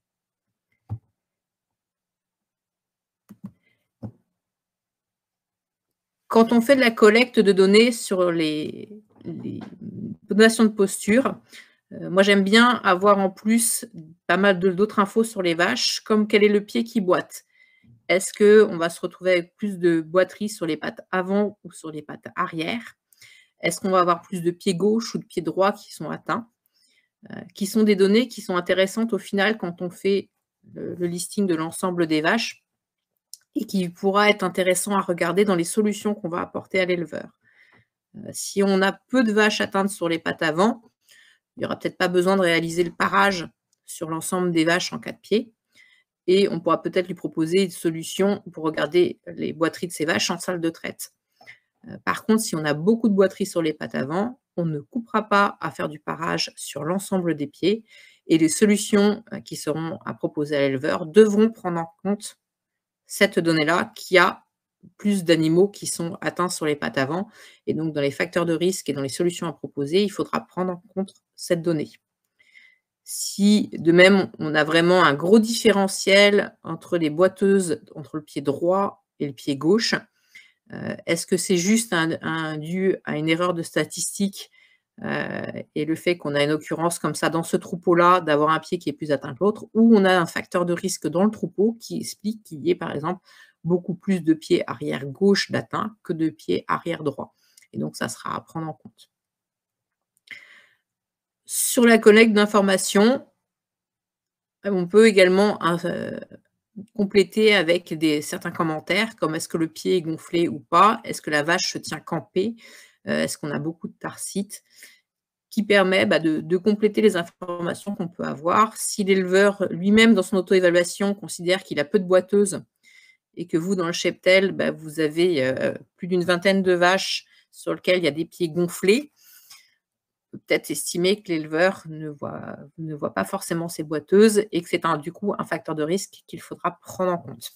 Quand on fait de la collecte de données sur les donations de posture, moi j'aime bien avoir en plus pas mal d'autres infos sur les vaches, comme quel est le pied qui boite. Est-ce qu'on va se retrouver avec plus de boiterie sur les pattes avant ou sur les pattes arrière? Est-ce qu'on va avoir plus de pieds gauche ou de pieds droits qui sont atteints? Qui sont des données qui sont intéressantes au final quand on fait le listing de l'ensemble des vaches et qui pourra être intéressant à regarder dans les solutions qu'on va apporter à l'éleveur. Si on a peu de vaches atteintes sur les pattes avant, il n'y aura peut-être pas besoin de réaliser le parage sur l'ensemble des vaches en 4 pieds. Et on pourra peut-être lui proposer une solution pour regarder les boiteries de ces vaches en salle de traite. Par contre, si on a beaucoup de boiteries sur les pattes avant, on ne coupera pas à faire du parage sur l'ensemble des pieds et les solutions qui seront à proposer à l'éleveur devront prendre en compte cette donnée-là qui a plus d'animaux qui sont atteints sur les pattes avant. Et donc, dans les facteurs de risque et dans les solutions à proposer, il faudra prendre en compte cette donnée. Si, de même, on a vraiment un gros différentiel entre les boiteuses, entre le pied droit et le pied gauche, est-ce que c'est juste dû à une erreur de statistique et le fait qu'on a une occurrence comme ça dans ce troupeau-là, d'avoir un pied qui est plus atteint que l'autre, ou on a un facteur de risque dans le troupeau qui explique qu'il y ait, par exemple, beaucoup plus de pieds arrière gauche d'atteint que de pieds arrière droit. Et donc, ça sera à prendre en compte. Sur la collecte d'informations, on peut également compléter avec certains commentaires, comme est-ce que le pied est gonflé ou pas, est-ce que la vache se tient campée, est-ce qu'on a beaucoup de tarsites, qui permet de compléter les informations qu'on peut avoir. Si l'éleveur lui-même, dans son auto-évaluation, considère qu'il a peu de boiteuses et que vous, dans le cheptel, vous avez plus d'une vingtaine de vaches sur lesquelles il y a des pieds gonflés, peut-être estimer que l'éleveur ne voit pas forcément ces boiteuses et que c'est du coup un facteur de risque qu'il faudra prendre en compte.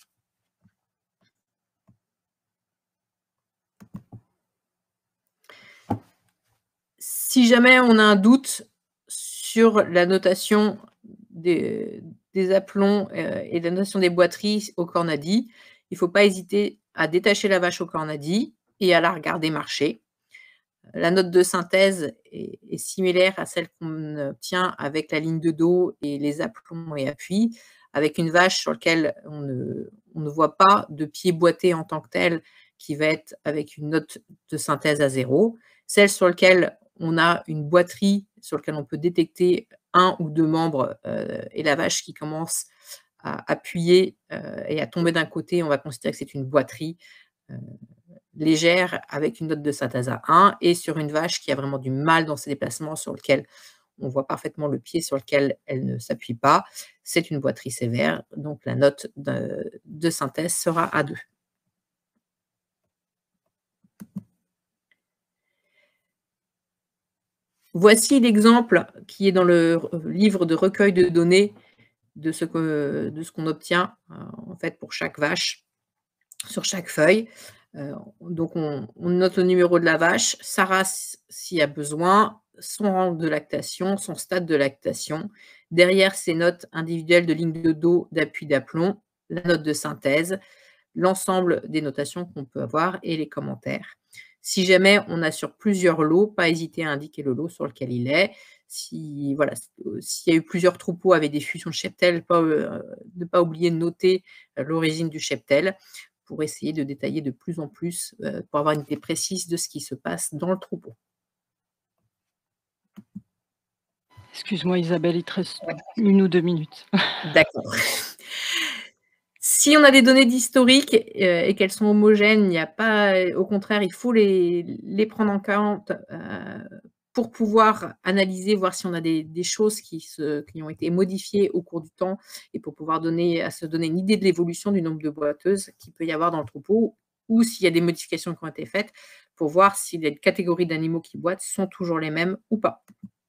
Si jamais on a un doute sur la notation des aplombs et la notation des boiteries au cornadi, il ne faut pas hésiter à détacher la vache au cornadi et à la regarder marcher. La note de synthèse est similaire à celle qu'on obtient avec la ligne de dos et les aplombs et appuis, avec une vache sur laquelle on ne voit pas de pied boité en tant que tel, qui va être avec une note de synthèse à 0. Celle sur laquelle on a une boiterie sur laquelle on peut détecter un ou deux membres et la vache qui commence à appuyer et à tomber d'un côté, on va considérer que c'est une boiterie légère avec une note de synthèse à 1, et sur une vache qui a vraiment du mal dans ses déplacements, sur lequel on voit parfaitement le pied sur lequel elle ne s'appuie pas, c'est une boiterie sévère, donc la note de synthèse sera à 2. Voici l'exemple qui est dans le livre de recueil de données de ce qu'on obtient en fait pour chaque vache sur chaque feuille. Donc, on note le numéro de la vache, sa race s'il y a besoin, son rang de lactation, son stade de lactation. Derrière ces notes individuelles de ligne de dos, d'appui, d'aplomb, la note de synthèse, l'ensemble des notations qu'on peut avoir et les commentaires. Si jamais on a sur plusieurs lots, pas hésiter à indiquer le lot sur lequel il est. S'il y a eu plusieurs troupeaux avec des fusions de cheptel, ne pas oublier de noter l'origine du cheptel, pour essayer de détailler de plus en plus, pour avoir une idée précise de ce qui se passe dans le troupeau. Excuse-moi Isabelle, il te reste 1 ou 2 minutes. D'accord. Si on a des données d'historique et qu'elles sont homogènes, il n'y a pas, au contraire, il faut les prendre en compte pour pouvoir analyser, voir si on a des choses qui ont été modifiées au cours du temps et pour pouvoir se donner une idée de l'évolution du nombre de boiteuses qu'il peut y avoir dans le troupeau, ou s'il y a des modifications qui ont été faites pour voir si les catégories d'animaux qui boitent sont toujours les mêmes ou pas.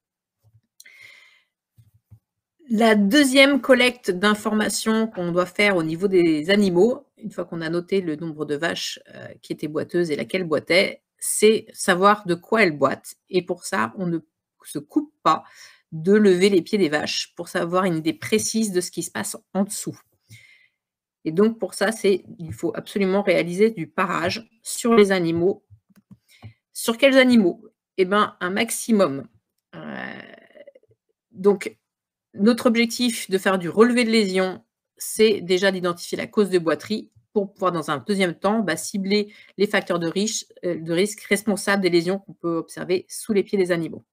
La deuxième collecte d'informations qu'on doit faire au niveau des animaux, une fois qu'on a noté le nombre de vaches qui étaient boiteuses et laquelle boitait, c'est savoir de quoi elles boitent. Et pour ça, on ne se coupe pas de lever les pieds des vaches pour savoir une idée précise de ce qui se passe en dessous. Et donc, pour ça, il faut absolument réaliser du parage sur les animaux. Sur quels animaux? Eh bien, un maximum. Donc, notre objectif de faire du relevé de lésion, c'est déjà d'identifier la cause de boiterie pour pouvoir, dans un deuxième temps, cibler les facteurs de risque responsables des lésions qu'on peut observer sous les pieds des animaux.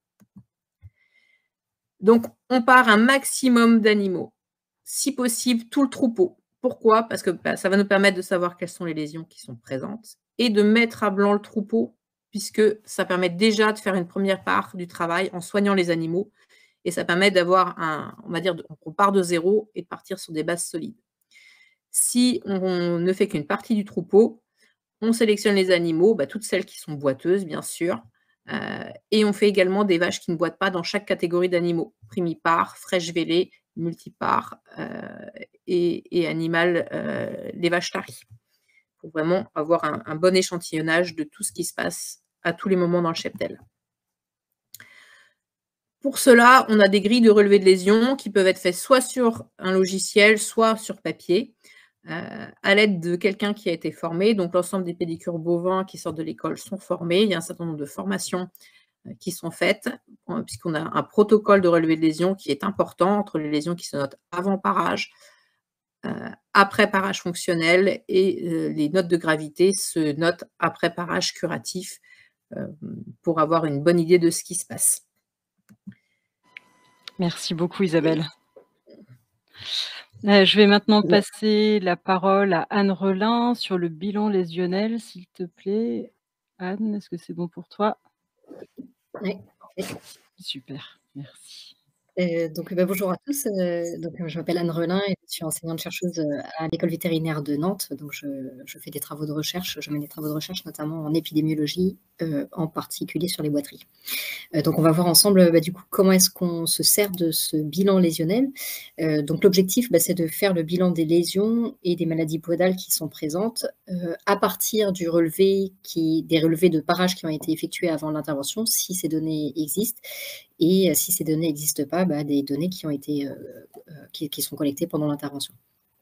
Donc, on part un maximum d'animaux, si possible tout le troupeau. Pourquoi? Parce que ça va nous permettre de savoir quelles sont les lésions qui sont présentes et de mettre à blanc le troupeau, puisque ça permet déjà de faire une première part du travail en soignant les animaux. Et ça permet d'avoir on part de 0 et de partir sur des bases solides. Si on ne fait qu'une partie du troupeau, on sélectionne les animaux, toutes celles qui sont boiteuses, bien sûr, et on fait également des vaches qui ne boitent pas dans chaque catégorie d'animaux, primipare, fraîche vélée, multipare et animal, les vaches taries, pour vraiment avoir un bon échantillonnage de tout ce qui se passe à tous les moments dans le cheptel. Pour cela, on a des grilles de relevé de lésions qui peuvent être faites soit sur un logiciel, soit sur papier, à l'aide de quelqu'un qui a été formé. Donc, l'ensemble des pédicures bovins qui sortent de l'école sont formés. Il y a un certain nombre de formations qui sont faites, puisqu'on a un protocole de relevé de lésions qui est important entre les lésions qui se notent avant parage, après parage fonctionnel, et les notes de gravité se notent après parage curatif pour avoir une bonne idée de ce qui se passe. Merci beaucoup Isabelle. Je vais maintenant Ouais. passer la parole à Anne Relin sur le bilan lésionnel, s'il te plaît. Anne, est-ce que c'est bon pour toi? Oui, parfait. Super, merci. Donc, bonjour à tous. Je m'appelle Anne Relin et je suis enseignante-chercheuse à l'école vétérinaire de Nantes. Donc, je fais des travaux de recherche. Je mène des travaux de recherche notamment en épidémiologie, en particulier sur les boiteries. Donc, on va voir ensemble du coup comment est-ce qu'on se sert de ce bilan lésionnel. Donc, l'objectif, c'est de faire le bilan des lésions et des maladies podales qui sont présentes à partir des relevés de parages qui ont été effectués avant l'intervention, si ces données existent, et si ces données n'existent pas, des données qui ont été qui sont collectées pendant l'intervention.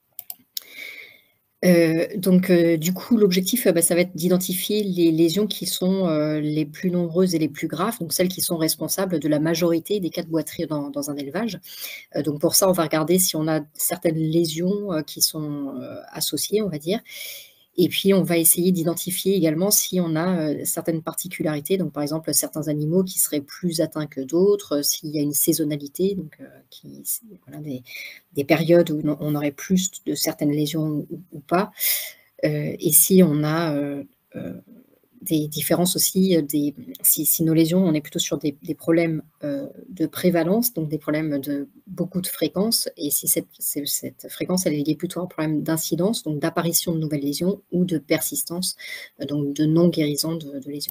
Du coup, l'objectif, ça va être d'identifier les lésions qui sont les plus nombreuses et les plus graves, donc celles qui sont responsables de la majorité des cas de boiterie dans un élevage. Donc pour ça, on va regarder si on a certaines lésions qui sont associées, on va dire. Et puis, on va essayer d'identifier également si on a certaines particularités, donc par exemple, certains animaux qui seraient plus atteints que d'autres, s'il y a une saisonnalité, donc voilà, des périodes où on aurait plus de certaines lésions ou pas, et si on a des différences aussi, si nos lésions, on est plutôt sur des problèmes de prévalence, donc des problèmes de beaucoup de fréquence, et si cette fréquence, elle est liée plutôt à un problème d'incidence, donc d'apparition de nouvelles lésions, ou de persistance, donc de non-guérison de lésions.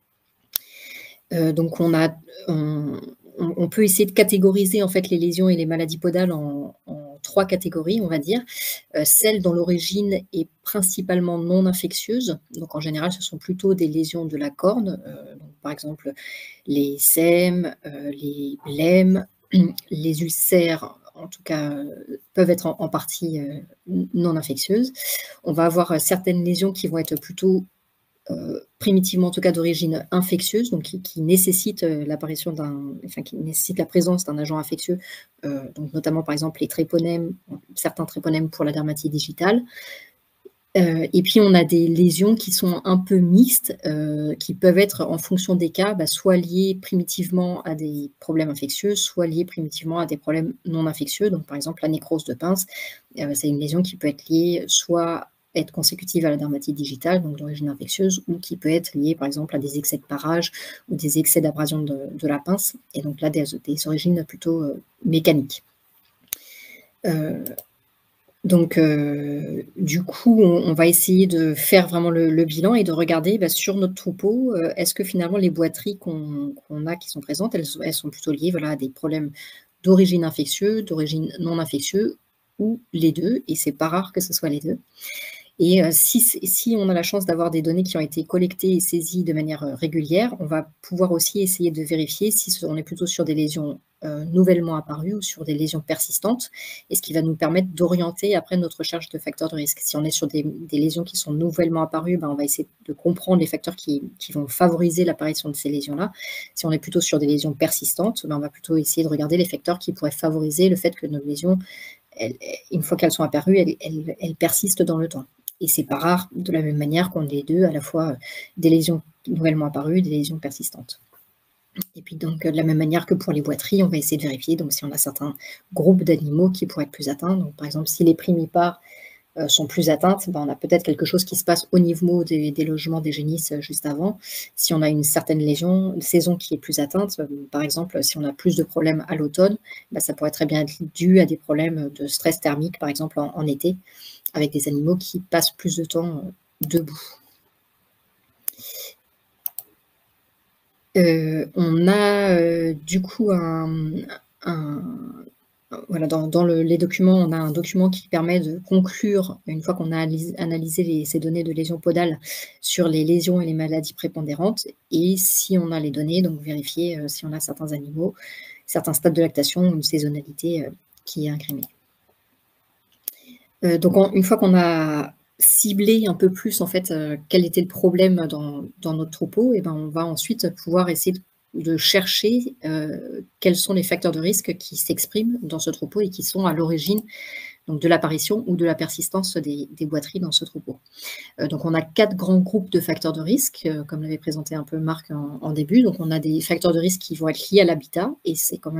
Donc on peut essayer de catégoriser en fait les lésions et les maladies podales en 3 catégories, on va dire. Celles dont l'origine est principalement non infectieuse, donc en général ce sont plutôt des lésions de la corne, donc par exemple les SEM, les blêmes, les ulcères, en tout cas peuvent être en partie non infectieuses. On va avoir certaines lésions qui vont être plutôt primitivement en tout cas d'origine infectieuse, donc qui nécessite l'apparition qui nécessite la présence d'un agent infectieux, donc notamment par exemple les tréponèmes, certains tréponèmes pour la dermatite digitale. Et puis on a des lésions qui sont un peu mixtes, qui peuvent être en fonction des cas, soit liées primitivement à des problèmes infectieux, soit liées primitivement à des problèmes non infectieux. Donc par exemple la nécrose de pince, c'est une lésion qui peut être liée soit être consécutive à la dermatite digitale, donc d'origine infectieuse, ou qui peut être liée par exemple à des excès de parage ou des excès d'abrasion de la pince, et donc là des origines plutôt mécaniques. Du coup, on va essayer de faire vraiment le bilan et de regarder sur notre troupeau, est-ce que finalement les boiteries qu'on a qui sont présentes, elles sont plutôt liées à des problèmes d'origine infectieuse, d'origine non infectieuse, ou les deux, et c'est pas rare que ce soit les deux. Et si on a la chance d'avoir des données qui ont été collectées et saisies de manière régulière, on va pouvoir aussi essayer de vérifier si on est plutôt sur des lésions nouvellement apparues ou sur des lésions persistantes, et ce qui va nous permettre d'orienter après notre recherche de facteurs de risque. Si on est sur des lésions qui sont nouvellement apparues, on va essayer de comprendre les facteurs qui vont favoriser l'apparition de ces lésions-là. Si on est plutôt sur des lésions persistantes, on va plutôt essayer de regarder les facteurs qui pourraient favoriser le fait que nos lésions, une fois qu'elles sont apparues, elles persistent dans le temps. Et c'est pas rare, de la même manière qu'on les deux, à la fois des lésions nouvellement apparues, des lésions persistantes. Et puis donc, de la même manière que pour les boiteries, on va essayer de vérifier donc, si on a certains groupes d'animaux qui pourraient être plus atteints. Donc, par exemple, si les primipares sont plus atteintes, on a peut-être quelque chose qui se passe au niveau des logements des génisses juste avant. Si on a une certaine saison qui est plus atteinte, par exemple, si on a plus de problèmes à l'automne, ça pourrait très bien être dû à des problèmes de stress thermique, par exemple en été, avec des animaux qui passent plus de temps debout. On a du coup dans les documents, on a un document qui permet de conclure, une fois qu'on a analysé ces données de lésions podales, sur les lésions et les maladies prépondérantes, et si on a les données, donc vérifier si on a certains animaux, certains stades de lactation ou une saisonnalité qui est incrimée. Donc une fois qu'on a ciblé un peu plus en fait quel était le problème dans notre troupeau, et on va ensuite pouvoir essayer de chercher quels sont les facteurs de risque qui s'expriment dans ce troupeau et qui sont à l'origine donc de l'apparition ou de la persistance des boiteries dans ce troupeau. Donc on a 4 grands groupes de facteurs de risque, comme l'avait présenté un peu Marc en début. Donc on a des facteurs de risque qui vont être liés à l'habitat, et c'est quand même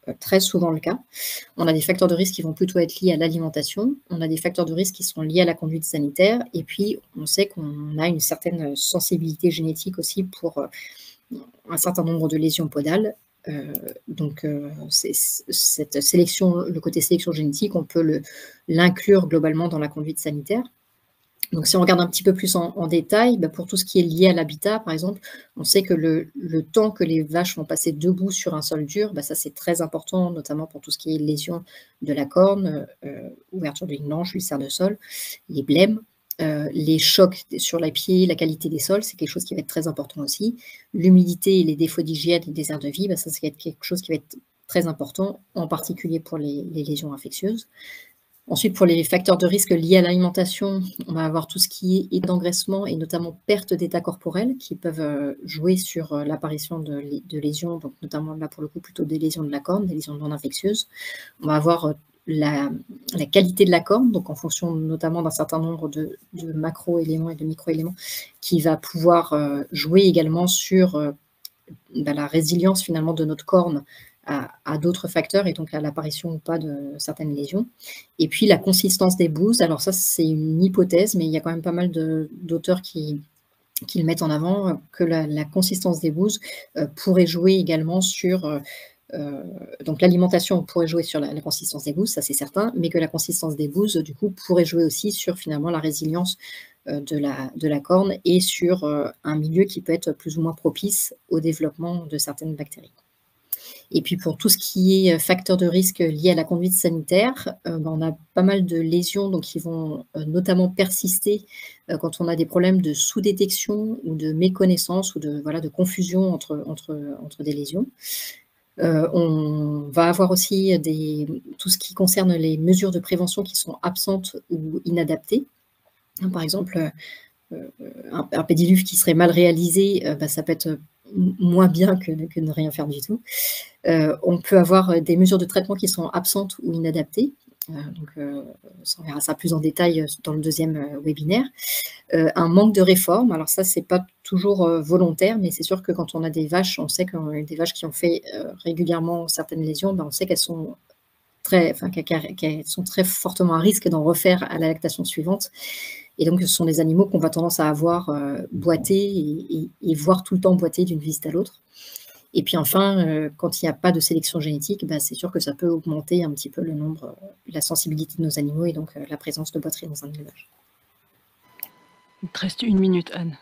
très souvent le cas. On a des facteurs de risque qui vont plutôt être liés à l'alimentation, on a des facteurs de risque qui sont liés à la conduite sanitaire, et puis on sait qu'on a une certaine sensibilité génétique aussi pour un certain nombre de lésions podales. Donc, cette sélection, le côté sélection génétique, on peut l'inclure globalement dans la conduite sanitaire. Donc, si on regarde un petit peu plus en détail, pour tout ce qui est lié à l'habitat, par exemple, on sait que le temps que les vaches vont passer debout sur un sol dur, ça c'est très important, notamment pour tout ce qui est lésion de la corne, ouverture de ligne blanche, ulcère de sol, les blêmes, les chocs sur les pieds, la qualité des sols, c'est quelque chose qui va être très important aussi. L'humidité et les défauts d'hygiène et des aires de vie, ça va être quelque chose qui va être très important, en particulier pour les lésions infectieuses. Ensuite, pour les facteurs de risque liés à l'alimentation, on va avoir tout ce qui est d'engraissement et notamment perte d'état corporel qui peuvent jouer sur l'apparition de lésions, donc notamment là pour le coup plutôt des lésions de la corne, des lésions non infectieuses. On va avoir la qualité de la corne, donc en fonction notamment d'un certain nombre de macro-éléments et de micro-éléments, qui va pouvoir jouer également sur la résilience finalement de notre corne à d'autres facteurs et donc à l'apparition ou pas de certaines lésions. Et puis la consistance des bouses, alors ça c'est une hypothèse, mais il y a quand même pas mal d'auteurs qui le mettent en avant, que la consistance des bouses pourrait jouer également sur... donc l'alimentation pourrait jouer sur la consistance des bouses, ça c'est certain, mais que la consistance des bouses, du coup, pourrait jouer aussi sur finalement la résilience de la corne et sur un milieu qui peut être plus ou moins propice au développement de certaines bactéries. Et puis pour tout ce qui est facteur de risque lié à la conduite sanitaire, on a pas mal de lésions donc, qui vont notamment persister quand on a des problèmes de sous-détection ou de méconnaissance ou de confusion entre des lésions. On va avoir aussi tout ce qui concerne les mesures de prévention qui sont absentes ou inadaptées. Par exemple, un pédiluve qui serait mal réalisé, ça peut être moins bien que de ne rien faire du tout. On peut avoir des mesures de traitement qui sont absentes ou inadaptées. On verra ça plus en détail dans le deuxième webinaire. Un manque de réforme, alors ça, c'est pas toujours volontaire, mais c'est sûr que quand on a des vaches, on sait qu'on a des vaches qui ont fait régulièrement certaines lésions, on sait qu'elles sont qu'elles sont très fortement à risque d'en refaire à la lactation suivante. Et donc, ce sont des animaux qu'on va tendance à avoir boiter et voir tout le temps boiter d'une visite à l'autre. Et puis enfin, quand il n'y a pas de sélection génétique, c'est sûr que ça peut augmenter un petit peu le nombre, la sensibilité de nos animaux et donc la présence de boiterie dans un élevage. Il te reste 1 minute, Anne.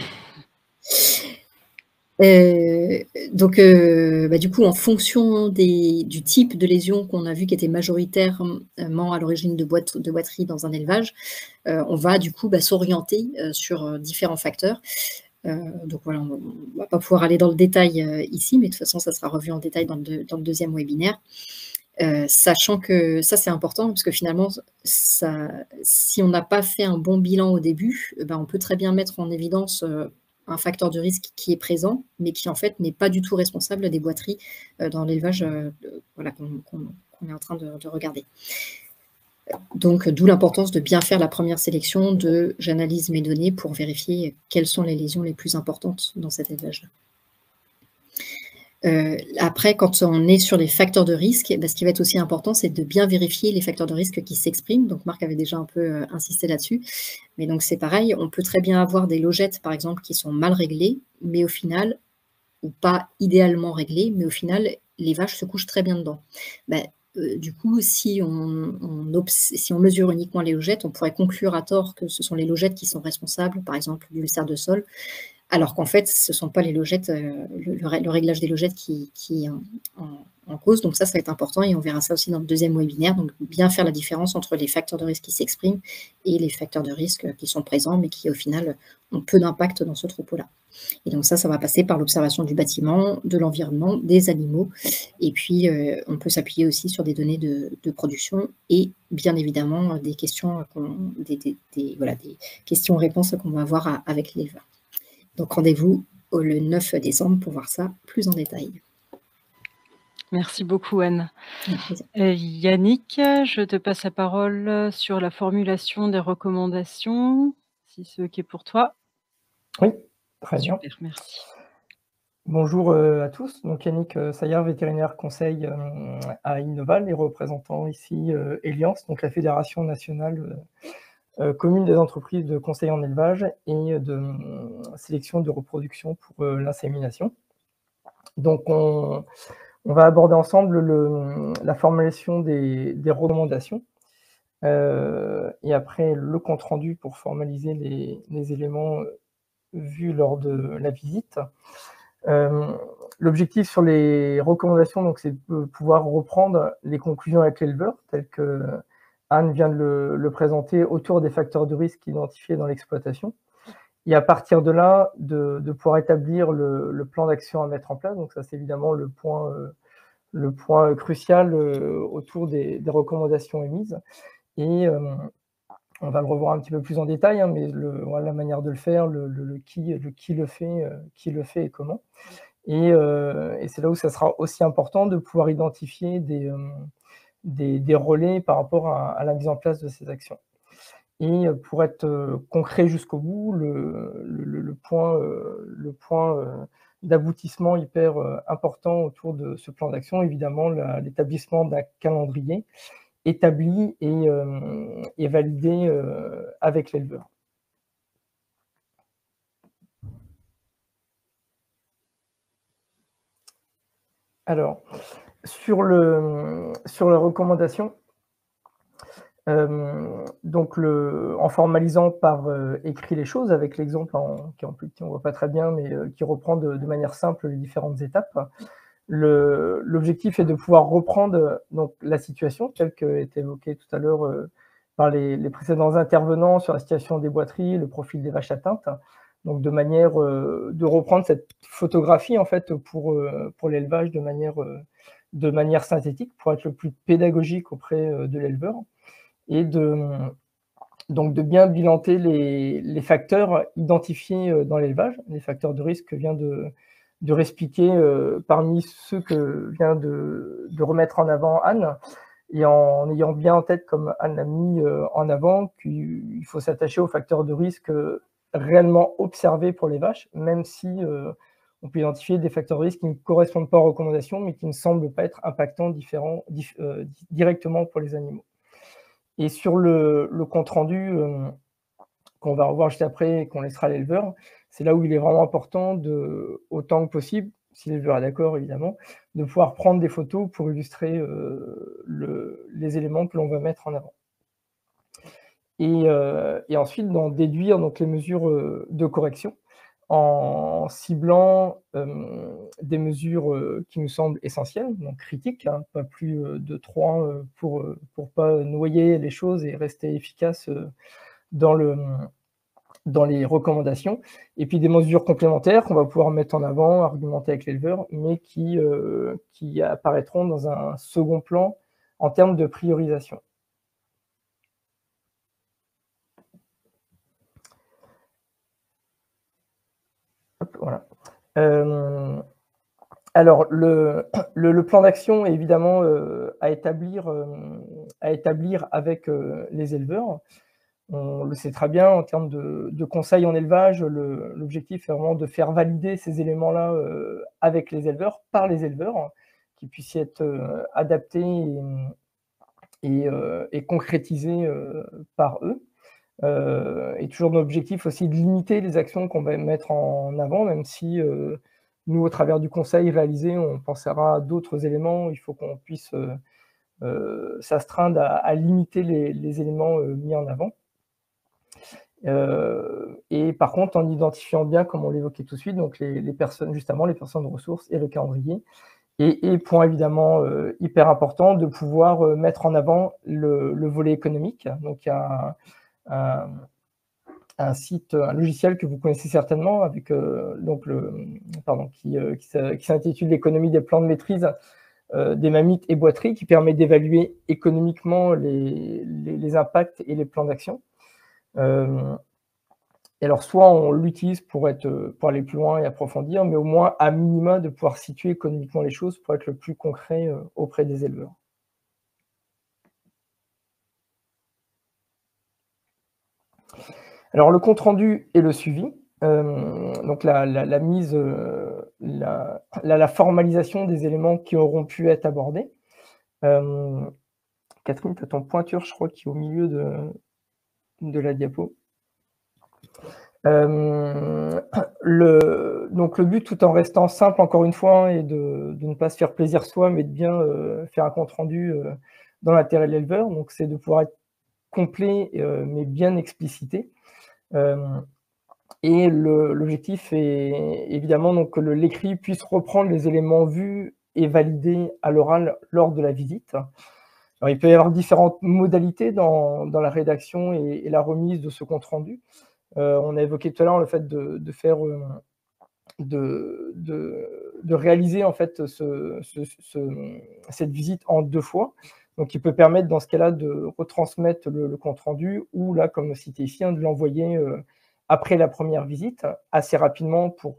Du coup, en fonction du type de lésion qu'on a vu qui était majoritairement à l'origine de boiterie dans un élevage, on va du coup s'orienter sur différents facteurs. Donc voilà, on ne va pas pouvoir aller dans le détail ici, mais de toute façon, ça sera revu en détail dans le deuxième webinaire. Sachant que ça, c'est important, parce que finalement, si on n'a pas fait un bon bilan au début, on peut très bien mettre en évidence un facteur de risque qui est présent, mais qui en fait n'est pas du tout responsable des boiteries dans l'élevage qu'on est en train de regarder. Donc, d'où l'importance de bien faire la première sélection j'analyse mes données pour vérifier quelles sont les lésions les plus importantes dans cet élevage-là. Après, quand on est sur les facteurs de risque, ce qui va être aussi important, c'est de bien vérifier les facteurs de risque qui s'expriment. Donc, Marc avait déjà un peu insisté là-dessus. Mais donc, c'est pareil, on peut très bien avoir des logettes, par exemple, qui sont mal réglées, mais au final, ou pas idéalement réglées, mais au final, les vaches se couchent très bien dedans. Du coup, si on mesure uniquement les logettes, on pourrait conclure à tort que ce sont les logettes qui sont responsables, par exemple, du ulcère de sol, alors qu'en fait, ce ne sont pas les logettes, le réglage des logettes qui est en cause. Donc ça va être important et on verra ça aussi dans le deuxième webinaire. Donc bien faire la différence entre les facteurs de risque qui s'expriment et les facteurs de risque qui sont présents, mais qui au final ont peu d'impact dans ce troupeau-là. Et donc ça va passer par l'observation du bâtiment, de l'environnement, des animaux. Et puis, on peut s'appuyer aussi sur des données de production et bien évidemment des questions, des questions-réponses qu'on va avoir avec l'éleveur. Donc, rendez-vous le 9 décembre pour voir ça plus en détail. Merci beaucoup, Anne. Yannick, je te passe la parole sur la formulation des recommandations, si c'est OK pour toi. Oui, très bien. Super, merci. Bonjour à tous, donc Yannick Saillard, vétérinaire conseil à Innoval et représentant ici Eliance, donc la Fédération nationale commune des entreprises de conseil en élevage et de sélection de reproduction pour l'insémination. Donc on va aborder ensemble la formulation des recommandations et après le compte-rendu pour formaliser les éléments vus lors de la visite. L'objectif sur les recommandations, c'est de pouvoir reprendre les conclusions avec l'éleveur, telles que Anne vient de le présenter, autour des facteurs de risque identifiés dans l'exploitation. Et à partir de là, de pouvoir établir le plan d'action à mettre en place. Donc ça, c'est évidemment le point crucial autour des recommandations émises. Et on va le revoir un petit peu plus en détail, mais la manière de le faire, qui le fait et comment. Et c'est là où ça sera aussi important de pouvoir identifier des relais par rapport à la mise en place de ces actions. Et pour être concret jusqu'au bout, le point d'aboutissement hyper important autour de ce plan d'action, évidemment, l'établissement d'un calendrier établi et validé avec l'éleveur. Alors, sur les recommandations, donc en formalisant par écrit les choses, avec l'exemple qui on ne voit pas très bien, mais qui reprend de manière simple les différentes étapes, l'objectif est de pouvoir reprendre donc, la situation telle qu'elle était évoquée tout à l'heure par les précédents intervenants sur la situation des boiteries, le profil des vaches atteintes, donc de manière de reprendre cette photographie en fait pour l'élevage de manière synthétique, pour être le plus pédagogique auprès de l'éleveur, et donc de bien bilanter les facteurs identifiés dans l'élevage, les facteurs de risque que vient de réexpliquer parmi ceux que vient de remettre en avant Anne, et en ayant bien en tête, comme Anne l'a mis en avant, qu'il faut s'attacher aux facteurs de risque réellement observés pour les vaches, même si on peut identifier des facteurs de risque qui ne correspondent pas aux recommandations, mais qui ne semblent pas être impactants directement pour les animaux. Et sur le compte-rendu qu'on va revoir juste après et qu'on laissera à l'éleveur, c'est là où il est vraiment important, autant que possible, si l'éleveur est d'accord évidemment, de pouvoir prendre des photos pour illustrer les éléments que l'on va mettre en avant. Et ensuite, d'en déduire donc, les mesures de correction en ciblant des mesures qui nous semblent essentielles, donc critiques, pas plus de 3 pour pas noyer les choses et rester efficace dans les recommandations, et puis des mesures complémentaires qu'on va pouvoir mettre en avant, argumenter avec l'éleveur, mais qui apparaîtront dans un second plan en termes de priorisation. Hop, voilà. Alors, le plan d'action est évidemment à établir avec les éleveurs. On le sait très bien, en termes de conseils en élevage, l'objectif est vraiment de faire valider ces éléments-là avec les éleveurs, par les éleveurs, qui puissent être adaptés et concrétisés par eux. Et toujours l'objectif aussi de limiter les actions qu'on va mettre en avant, même si nous, au travers du conseil réalisé, on pensera à d'autres éléments. Il faut qu'on puisse s'astreindre à limiter les éléments mis en avant. Et par contre, en identifiant bien, comme on l'évoquait tout de suite, donc les personnes, justement, les personnes de ressources et le calendrier. Et point évidemment hyper important, de pouvoir mettre en avant le volet économique. Donc, il y a un logiciel que vous connaissez certainement, avec qui s'intitule l'économie des plans de maîtrise des mammites et boiteries, qui permet d'évaluer économiquement les impacts et les plans d'action. Et alors, soit on l'utilise pour aller plus loin et approfondir, mais au moins, à minima, de pouvoir situer économiquement les choses pour être le plus concret auprès des éleveurs. Alors, le compte-rendu et le suivi. Donc, la mise la formalisation des éléments qui auront pu être abordés. Catherine, tu as ton pointure, je crois, qui est au milieu de la diapo. Donc le but, tout en restant simple, encore une fois, est de ne pas se faire plaisir soi, mais de bien faire un compte-rendu dans l'intérêt de l'éleveur. Donc c'est de pouvoir être complet, mais bien explicité. Et l'objectif est évidemment donc, que l'écrit puisse reprendre les éléments vus et validés à l'oral lors de la visite. Alors, il peut y avoir différentes modalités dans la rédaction et la remise de ce compte-rendu. On a évoqué tout à l'heure le fait de faire, de réaliser en fait cette visite en 2 fois. Donc, il peut permettre dans ce cas-là de retransmettre le compte-rendu ou là, comme cité ici, de l'envoyer après la première visite assez rapidement pour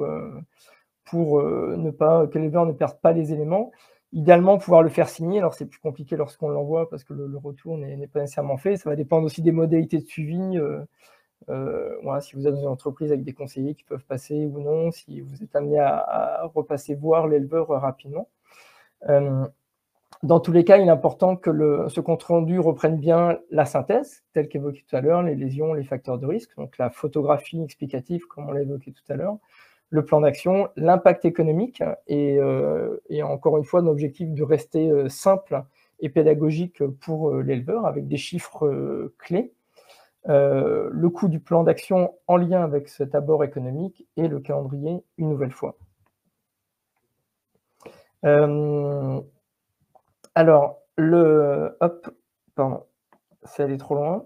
ne pas que l'éleveur ne perde pas les éléments. Idéalement, pouvoir le faire signer. Alors, c'est plus compliqué lorsqu'on l'envoie parce que le retour n'est pas nécessairement fait. Ça va dépendre aussi des modalités de suivi. Voilà, si vous êtes dans une entreprise avec des conseillers qui peuvent passer ou non, si vous êtes amené à repasser voir l'éleveur rapidement. Dans tous les cas, il est important que ce compte-rendu reprenne bien la synthèse, telle qu'évoquée tout à l'heure, les lésions, les facteurs de risque, donc la photographie explicative, comme on l'a évoqué tout à l'heure, le plan d'action, l'impact économique, et encore une fois, l'objectif de rester simple et pédagogique pour l'éleveur, avec des chiffres clés, le coût du plan d'action en lien avec cet abord économique et le calendrier une nouvelle fois. Alors, hop, pardon, c'est allé trop loin.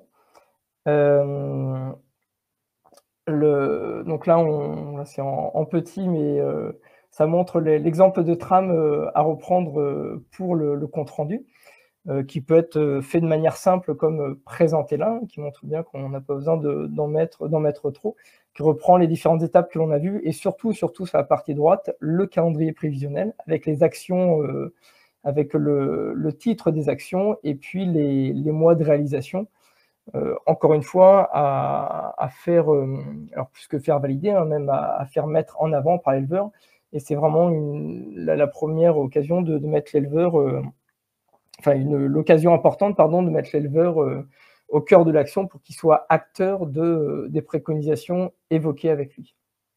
Donc là, c'est en petit, mais ça montre l'exemple de trame à reprendre pour le compte-rendu, qui peut être fait de manière simple comme présenté là, qui montre bien qu'on n'a pas besoin d'en mettre trop, qui reprend les différentes étapes que l'on a vues, et surtout sur la partie droite, le calendrier prévisionnel, avec les actions, avec le titre des actions, et puis les mois de réalisation. Encore une fois, à faire, alors plus que faire valider, même à faire mettre en avant par l'éleveur. Et c'est vraiment la première occasion de mettre l'éleveur, l'occasion importante, pardon, de mettre l'éleveur au cœur de l'action pour qu'il soit acteur des préconisations évoquées avec lui.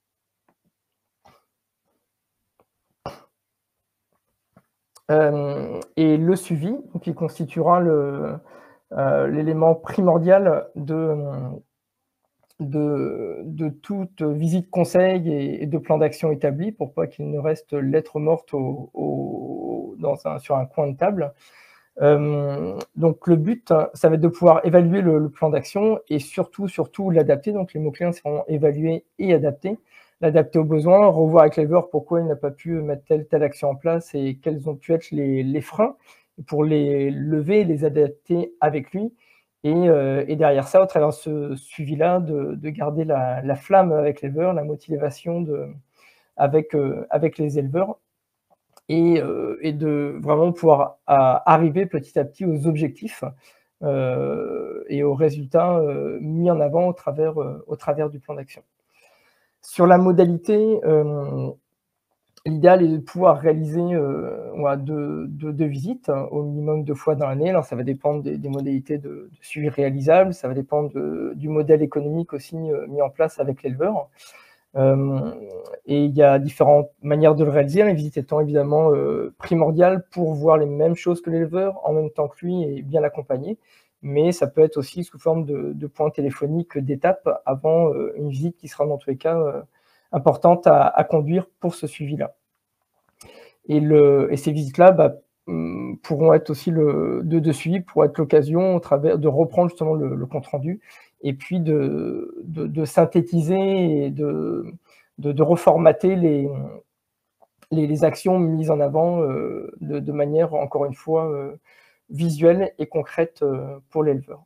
Et le suivi, qui constituera l'élément primordial de toute visite conseil et de plan d'action établi, pour pas qu'il ne reste lettre morte sur un coin de table. Donc le but, ça va être de pouvoir évaluer le plan d'action et surtout l'adapter. Donc les mots-clés seront évaluer et adapter. L'adapter aux besoins, revoir avec l'éleveur pourquoi il n'a pas pu mettre telle action en place et quels ont pu être les freins pour les lever et les adapter avec lui. Et derrière ça, au travers de ce suivi-là, de garder la flamme avec l'éleveur, la motivation avec les éleveurs, et de vraiment pouvoir arriver petit à petit aux objectifs et aux résultats mis en avant au travers du plan d'action. Sur la modalité, l'idéal est de pouvoir réaliser deux visites, au minimum 2 fois dans l'année. Alors, ça va dépendre des modalités de suivi réalisables, ça va dépendre du modèle économique aussi mis en place avec l'éleveur. Et il y a différentes manières de le réaliser, les visites étant évidemment primordiales pour voir les mêmes choses que l'éleveur, en même temps que lui, et bien l'accompagner. Mais ça peut être aussi sous forme de points téléphoniques d'étapes avant une visite qui sera dans tous les cas importante à conduire pour ce suivi-là. Et ces visites-là pourront être aussi de suivi, pour être l'occasion au travers de reprendre justement le compte-rendu, et puis de synthétiser et de reformater les actions mises en avant de manière, encore une fois, visuelle et concrète pour l'éleveur.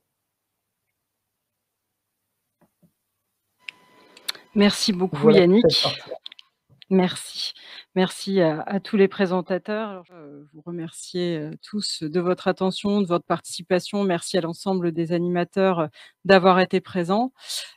Merci beaucoup, Voilà, Yannick. Merci. Merci à tous les présentateurs. Alors, vous remercier, tous de votre attention, de votre participation. Merci à l'ensemble des animateurs, d'avoir été présents.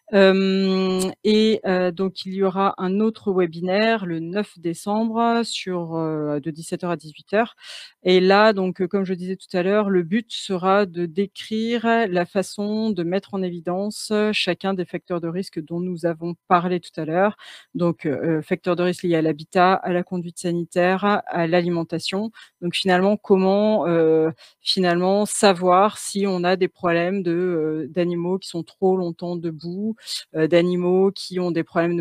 Donc il y aura un autre webinaire le 9 décembre de 17h à 18h et là donc, comme je disais tout à l'heure, le but sera de décrire la façon de mettre en évidence, chacun des facteurs de risque dont nous avons parlé tout à l'heure. Donc, facteurs de risque liés à l'habitat, à la conduite sanitaire, à l'alimentation. Donc finalement, comment, savoir si on a des problèmes d'animaux qui sont trop longtemps debout, d'animaux qui ont des problèmes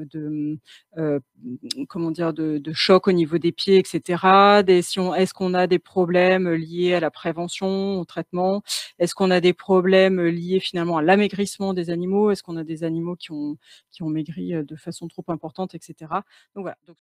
de choc au niveau des pieds, et cetera. Est-ce qu'on a des problèmes liés à la prévention, au traitement? Est-ce qu'on a des problèmes liés finalement à l'amaigrissement des animaux? Est-ce qu'on a des animaux qui ont maigri de façon trop importante, et cetera. Donc voilà.